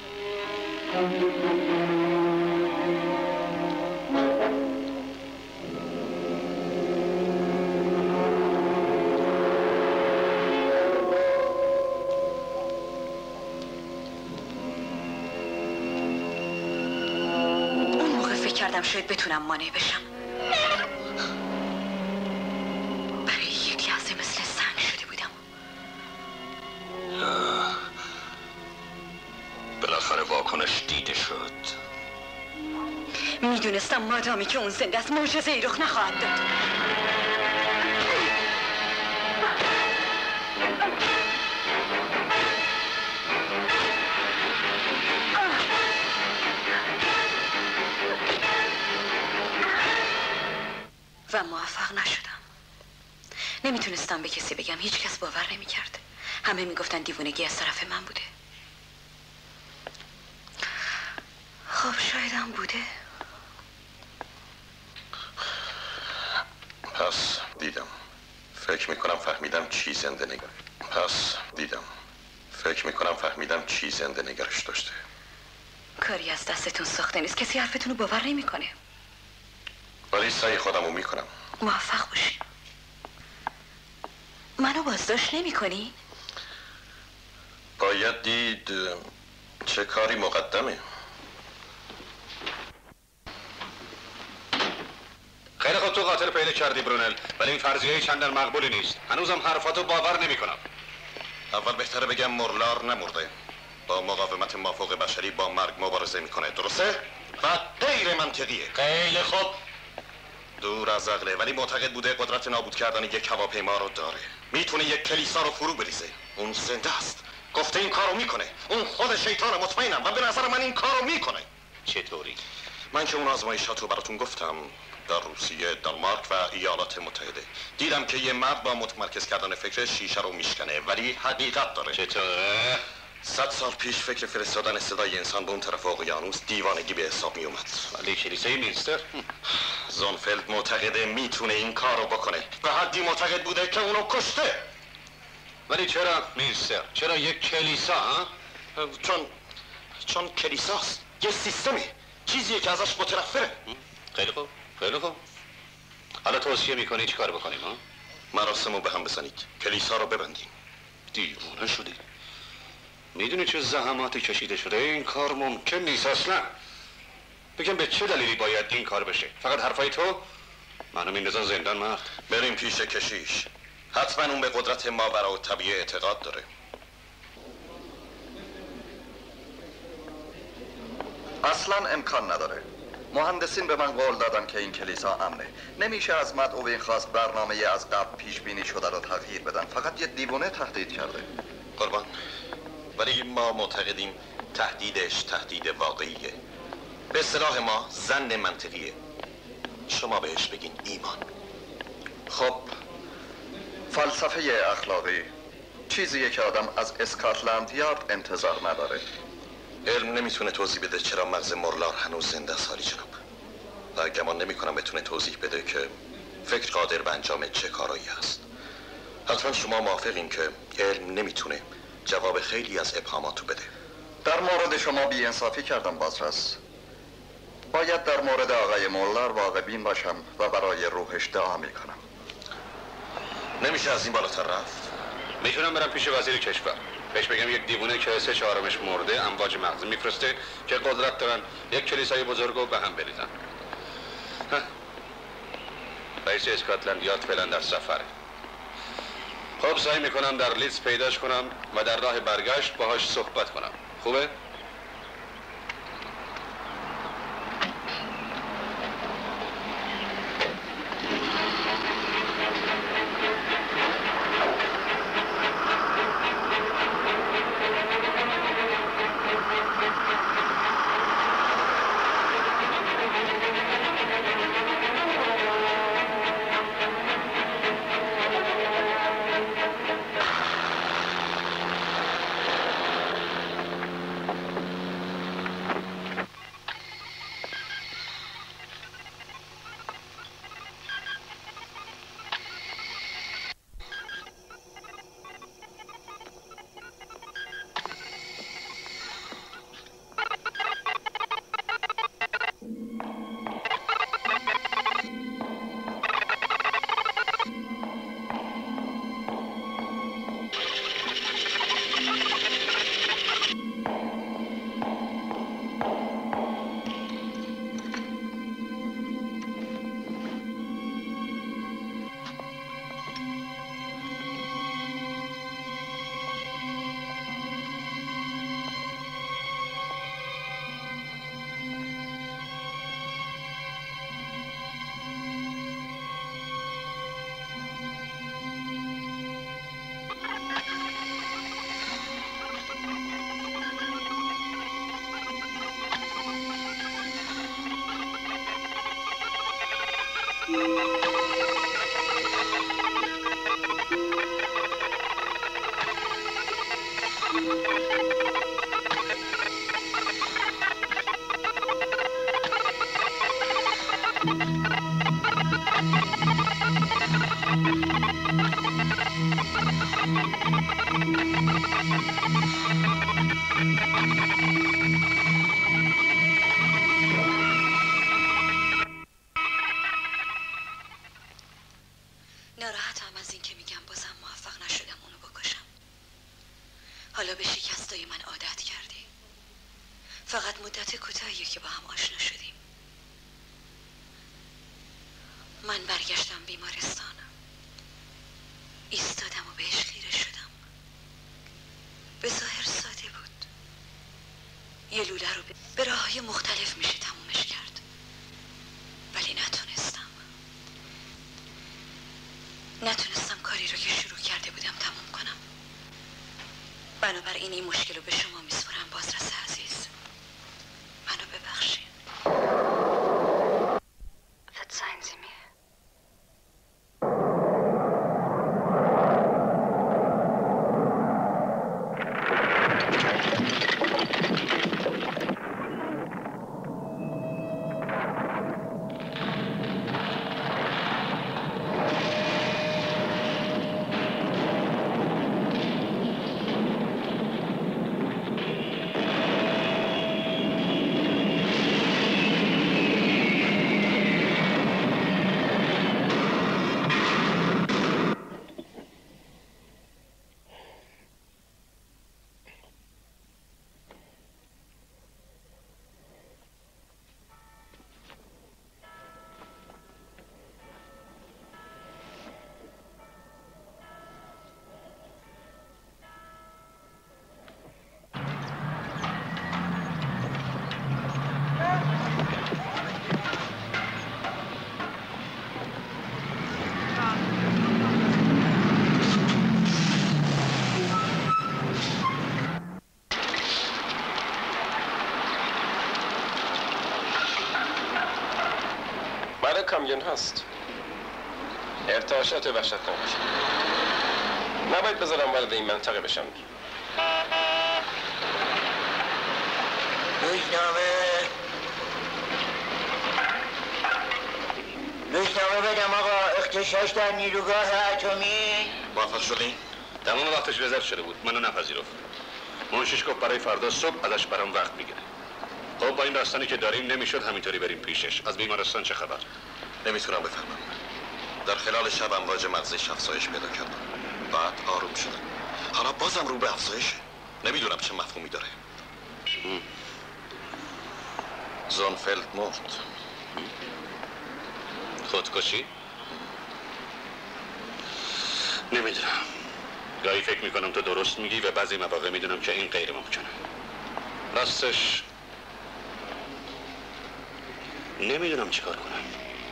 [SPEAKER 10] کردم شاید بتونم مانع بشم. برای یک لحظه مثل سنگ شده بودم.
[SPEAKER 11] بالاخره واکنش دیده شد.
[SPEAKER 10] میدونستم مادامی که اون زنده است معجزه‌ای رخ نخواهد داد. و موفق نشدم. نمیتونستم به کسی بگم، هیچ کس باور نمیکرد. همه میگفتن دیوونگی از طرف من بوده. خب شایدم بوده.
[SPEAKER 4] پس دیدم. فکر میکنم فهمیدم چی زنده نگر. پس دیدم. فکر میکنم فهمیدم چی زنده نگرش داشته.
[SPEAKER 10] کاری از دستتون ساخته نیست. کسی حرفتون رو باور نمیکنه.
[SPEAKER 4] ولی سعی خودمو میکنم.
[SPEAKER 10] موفق باشی. منو بازداشت نمیکنی؟
[SPEAKER 4] باید دید چه کاری مقدمه.
[SPEAKER 13] خیلی خب، تو قاتل پیدا کردی برونل، ولی این فرضیه چندان مقبولی نیست. هنوزم حرفاتو باور نمیکنم.
[SPEAKER 4] اول بهتره بگم مورلار نمرده. با مقاومت مافوق بشری با مرگ مبارزه میکنه، درسته؟ و غیر منطقیه.
[SPEAKER 13] خیلی خوب.
[SPEAKER 4] دور از عقله، ولی معتقد بوده قدرت نابود کردن یک هواپیما رو داره. میتونه یک کلیسا رو فرو بریزه. اون زنده است. گفته این کارو میکنه. اون خود شیطان، مطمئنم، و به نظر من این کارو میکنه.
[SPEAKER 13] چطوری؟
[SPEAKER 4] من که اون آزمایشاتو براتون گفتم در روسیه، دانمارک و ایالات متحده، دیدم که یه مرد با متمرکز کردن فکر شیشه رو میشکنه، ولی حقیقت داره.
[SPEAKER 13] چطوره؟
[SPEAKER 4] صد سال پیش فکر فرستادن صدای انسان به اون طرف اقیانوس دیوانگی به حساب می اومد.
[SPEAKER 13] ولی کلیسای مینستر
[SPEAKER 4] زونفلد معتقده میتونه این کار رو بکنه و حدی معتقد بوده که اونو کشته.
[SPEAKER 13] ولی چرا مینستر؟ چرا یک کلیسا؟ ها؟
[SPEAKER 4] چون چون کلیساست، یه سیستمی، چیزیه که ازش متنفره.
[SPEAKER 13] خیلی خوب، خیلی خوب. حالا توصیه میکنی چی کار بکنیم؟ ها؟
[SPEAKER 4] مراسمو به هم بزنید، کلیسا رو ببندیم.
[SPEAKER 13] دیوانه شدی. میدونی چه زحماتی کشیده شده؟ این کار ممکن نیست اصلا. بگم به چه دلیلی باید این کار بشه؟ فقط حرفای تو؟ منو میندازن زندان مرد.
[SPEAKER 4] بریم پیش کشیش. حتما اون به قدرت ماورا و طبیعه اعتقاد داره. اصلا امکان نداره. مهندسین به من قول دادن که این کلیسا امنه. نمیشه از مدعو این خواست برنامه از قبل پیش بینی شده رو تغییر بدن. فقط یه دیوانه تهدید کرده. قربان، ولی ما معتقدیم تهدیدش تهدید واقعیه. به اصطلاح ما ظن منطقیه. شما بهش بگین ایمان. خب، فلسفه اخلاقی چیزیه که آدم از اسکاتلند یارد انتظار نداره. علم نمیتونه توضیح بده چرا مغز مورلار هنوز زنده است، حالی جناب. و گمان نمی کنم بتونه توضیح بده که فکر قادر به انجام چه کارایی هست. حتما شما موافقین که علم نمیتونه جواب خیلی از ابهاماتو بده. در مورد شما بی انصافی کردم بازرس. باید در مورد آقای مورلار واقع بین باشم و برای روحش دعا میکنم. نمیشه از این بالاتر رفت.
[SPEAKER 13] میتونم برم پیش وزیر کشور، بهش بگم یک دیوونه که سه چهارمش مرده امواج مغز میفرسته که قدرت دارن یک کلیسای بزرگ رو به هم بریزن. رئیس اسکاتلند یارد فعلا در سفره. خب سعی میکنم در لیدز پیداش کنم و در راه برگشت باهاش صحبت کنم. خوبه؟
[SPEAKER 1] حالا به شکستای من عادت کردی. فقط مدت کوتاهیه که با هم آشنا شدیم. من برگشتم بیمارستان، ایستادم و بهش خیره شدم. به ظاهر ساده بود، یه لوله رو به راههای مختلف میشه تمومش کرد، ولی نتونستم نتونستم کاری رو که شروع کرده بودم تموم کنم. بنابراین این مشکل رو به شما میسپرم بازرس عزیز. منو ببخشین. Verzeihen Sie mir.
[SPEAKER 2] کامیون هست. ارتعاشات وحشتناک. نباید بذارم وارد این منطقه بشم.
[SPEAKER 19] روزنامه روزنامه بدم آقا، اغتشاش در نیروگاه اتمی.
[SPEAKER 4] موفق شدین؟
[SPEAKER 12] تمام وقتش رزرو شده بود، منو نپذیرفت. منشیش گفت برای فردا صبح ازش برام وقت میگیره. خب با این داستانی که داریم نمیشد همینطوری بریم پیشش. از بیمارستان چه خبر؟
[SPEAKER 4] نمیتونم بفهمم. در خلال شب امواج مغزش افزایش پیدا کردم. بعد آروم شدم. حالا بازم رو به افزایشه. نمیدونم چه مفهومی داره. زونفلد مرد.
[SPEAKER 12] خودکشی؟ نمیدونم. گاهی فکر میکنم تو درست میگی و بعضی مواقع میدونم که این غیر ممکنه. راستش نمیدونم چی کار کنم.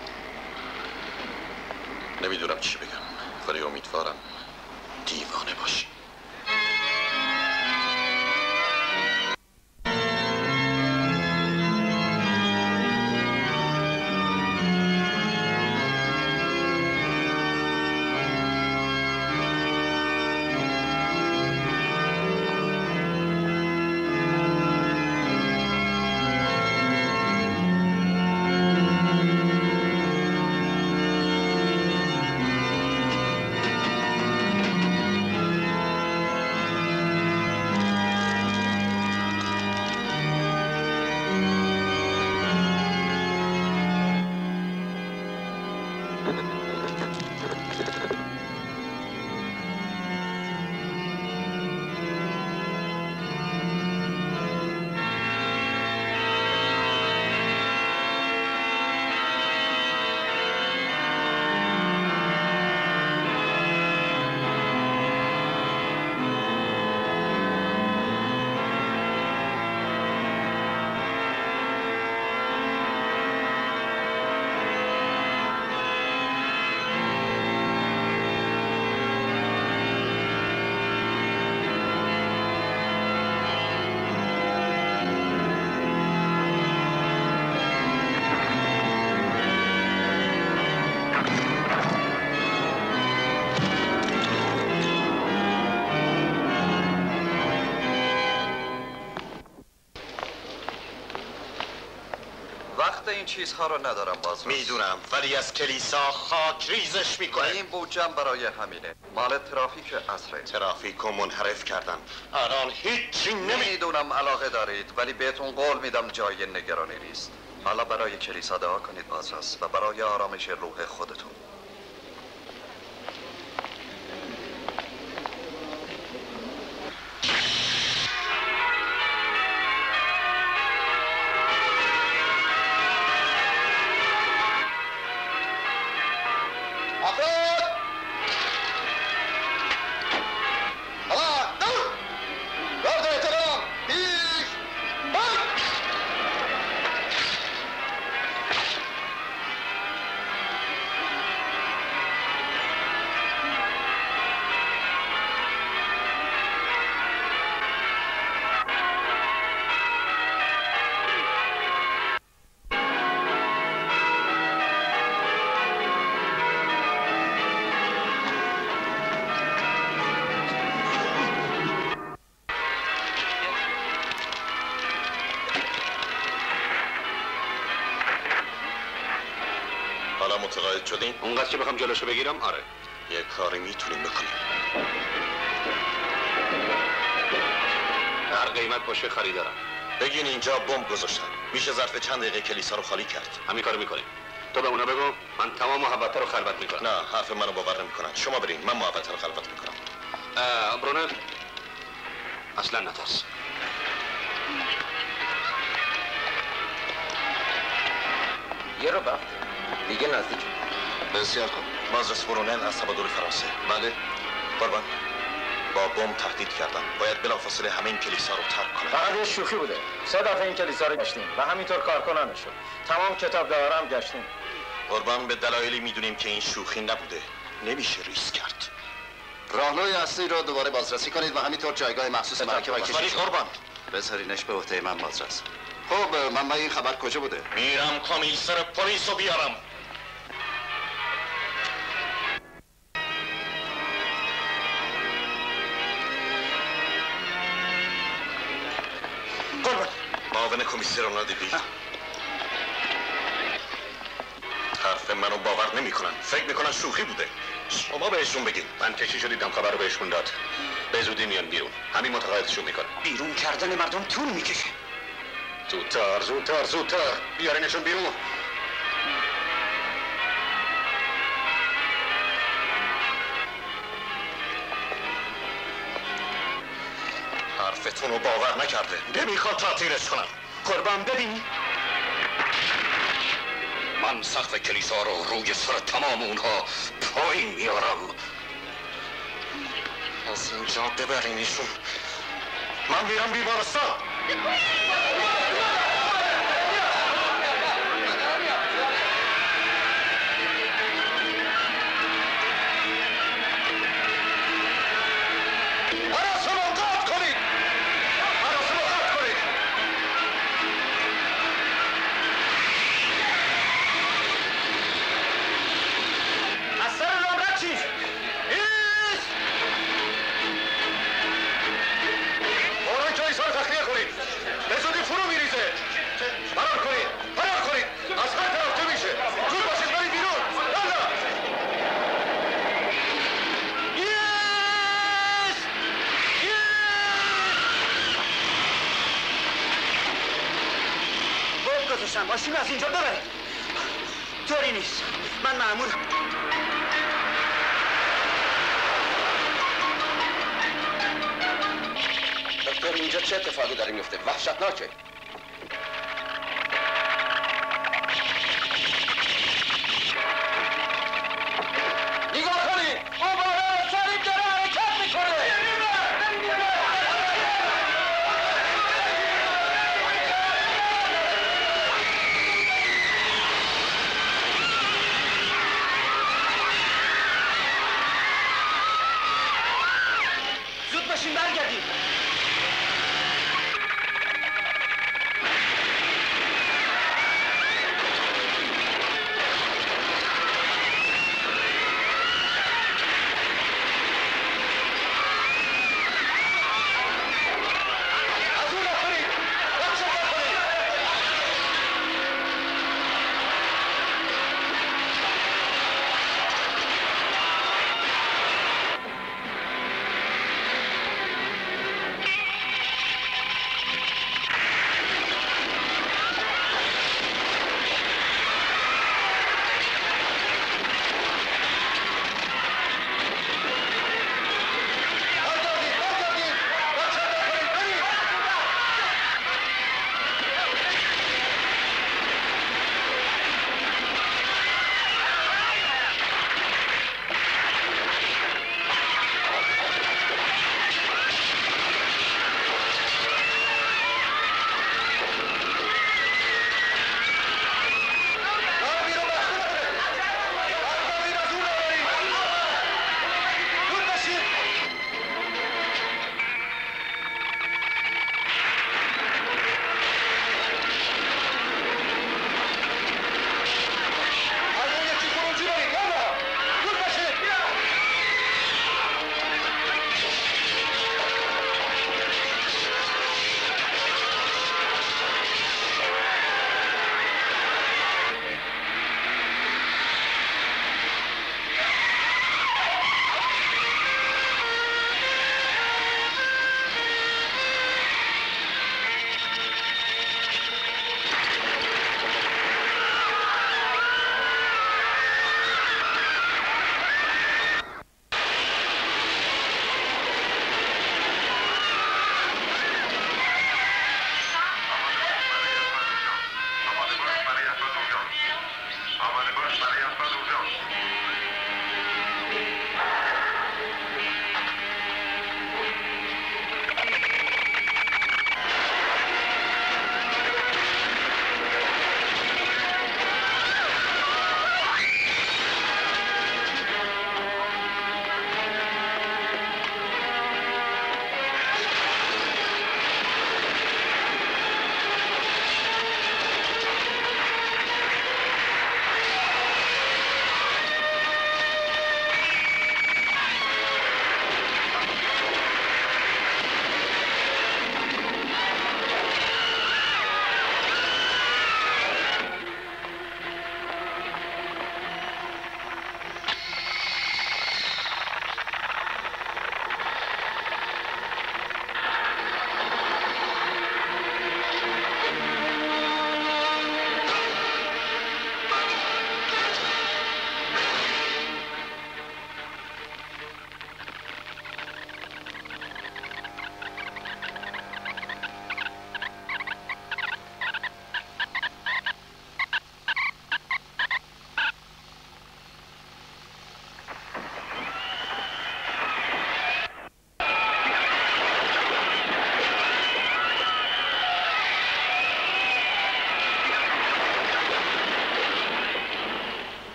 [SPEAKER 4] نمیدونم چی بگم، ولی امیدوارم دیوانه باشی.
[SPEAKER 3] این چیزها رو ندارم باز.
[SPEAKER 4] میدونم، ولی از کلیسا خاک ریزش میکنه.
[SPEAKER 3] این بودجم برای همینه. مال ترافیک عصره.
[SPEAKER 4] ترافیک رو منحرف کردن. الان هیچی
[SPEAKER 3] نمیدونم علاقه دارید، ولی بهتون قول میدم جای نگرانی نیست. حالا برای کلیسا دعا کنید بازرس و برای آرامش روح خودتون.
[SPEAKER 4] متقاعد شدین؟
[SPEAKER 12] اونقدر که بخوام جلوشو بگیرم آره.
[SPEAKER 4] یه کاری میتونیم بکنیم.
[SPEAKER 12] هر قیمت باشه خریدارم.
[SPEAKER 4] بگین اینجا بمب گذاشتن. میشه ظرف چند دقیقه کلیسا رو خالی کرد.
[SPEAKER 12] همین کارو میکنیم. تو به اونا بگو من تمام محبت رو خلوت میکنم.
[SPEAKER 4] نه حرف منو باور نمیکنن. شما برین من محبت رو خلوت میکنم.
[SPEAKER 12] برونل اصلا نترس.
[SPEAKER 8] یه رو وقت دیگه نزدیک.
[SPEAKER 4] بسیار خوب. بازرس برونل از تبادل فرانسه. بله. قربان با بمب تهدید کردن. باید بلافاصله همه این کلیسا رو ترک کنن.
[SPEAKER 19] فقط یه شوخی بوده. سه دفعه این کلیسا رو گشتیم و همینطور کارکنان شد. تمام کتاب دارم گشتیم.
[SPEAKER 4] قربان به دلایلی میدونیم که این شوخی نبوده. نمیشه ریسک کرد.
[SPEAKER 13] راهنمای اصلی رو دوباره بازرسی کنید و همینطور جایگاه مخصوص مرکب و کشیش.
[SPEAKER 4] قربان
[SPEAKER 13] بذارینش به عهده من بازرس. خب من این خبر کجا بوده؟
[SPEAKER 4] میرم کمیسر پلیس رو بیارم. قربان معاون کمیسر اونادی بی حرف منو باور نمیکنن. فکر میکنن شوخی بوده. شما بهشون بگین.
[SPEAKER 12] من کشیش رو دیدم خبر رو بهشون داد. به زودی میان بیرون. همین متقاعدشون میکنه.
[SPEAKER 7] بیرون کردن مردم طول میکشه.
[SPEAKER 12] زودتر زودتر زودتر بیارینشون بیرون.
[SPEAKER 4] حرفتون رو باور نکرده. نمیخواد تعطیلش کنم.
[SPEAKER 7] قربان ببین
[SPEAKER 11] من سقف کلیسا رو روی سر تمام اونها پایین میارم.
[SPEAKER 4] از اینجا ببرینشون. من میرم بیمارستان.
[SPEAKER 7] ماشین از اینجا ببرید. طوری نیست. من مأمور
[SPEAKER 5] دکتر اینجا چه اتفاقی داره میفته؟ وحشتناکه. نگاه کنید. اون بالا سریع داره حرکت میکنه.
[SPEAKER 7] برگردید.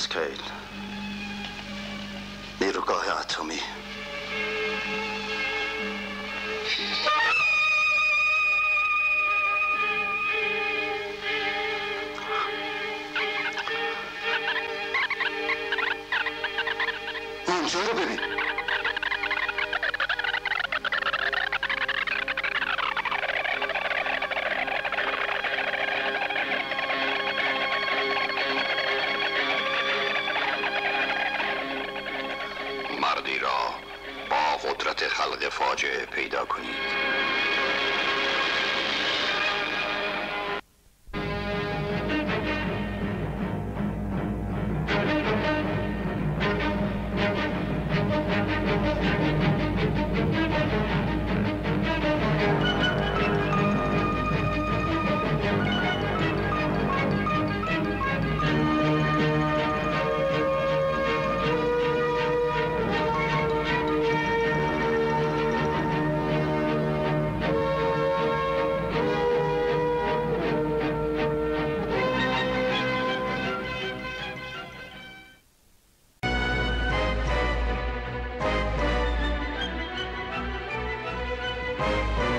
[SPEAKER 13] اسکیل نیروگاه اتمی اینجا رو ببین
[SPEAKER 11] مردی را با قدرت خلق فاجعه پیدا کنید.
[SPEAKER 6] you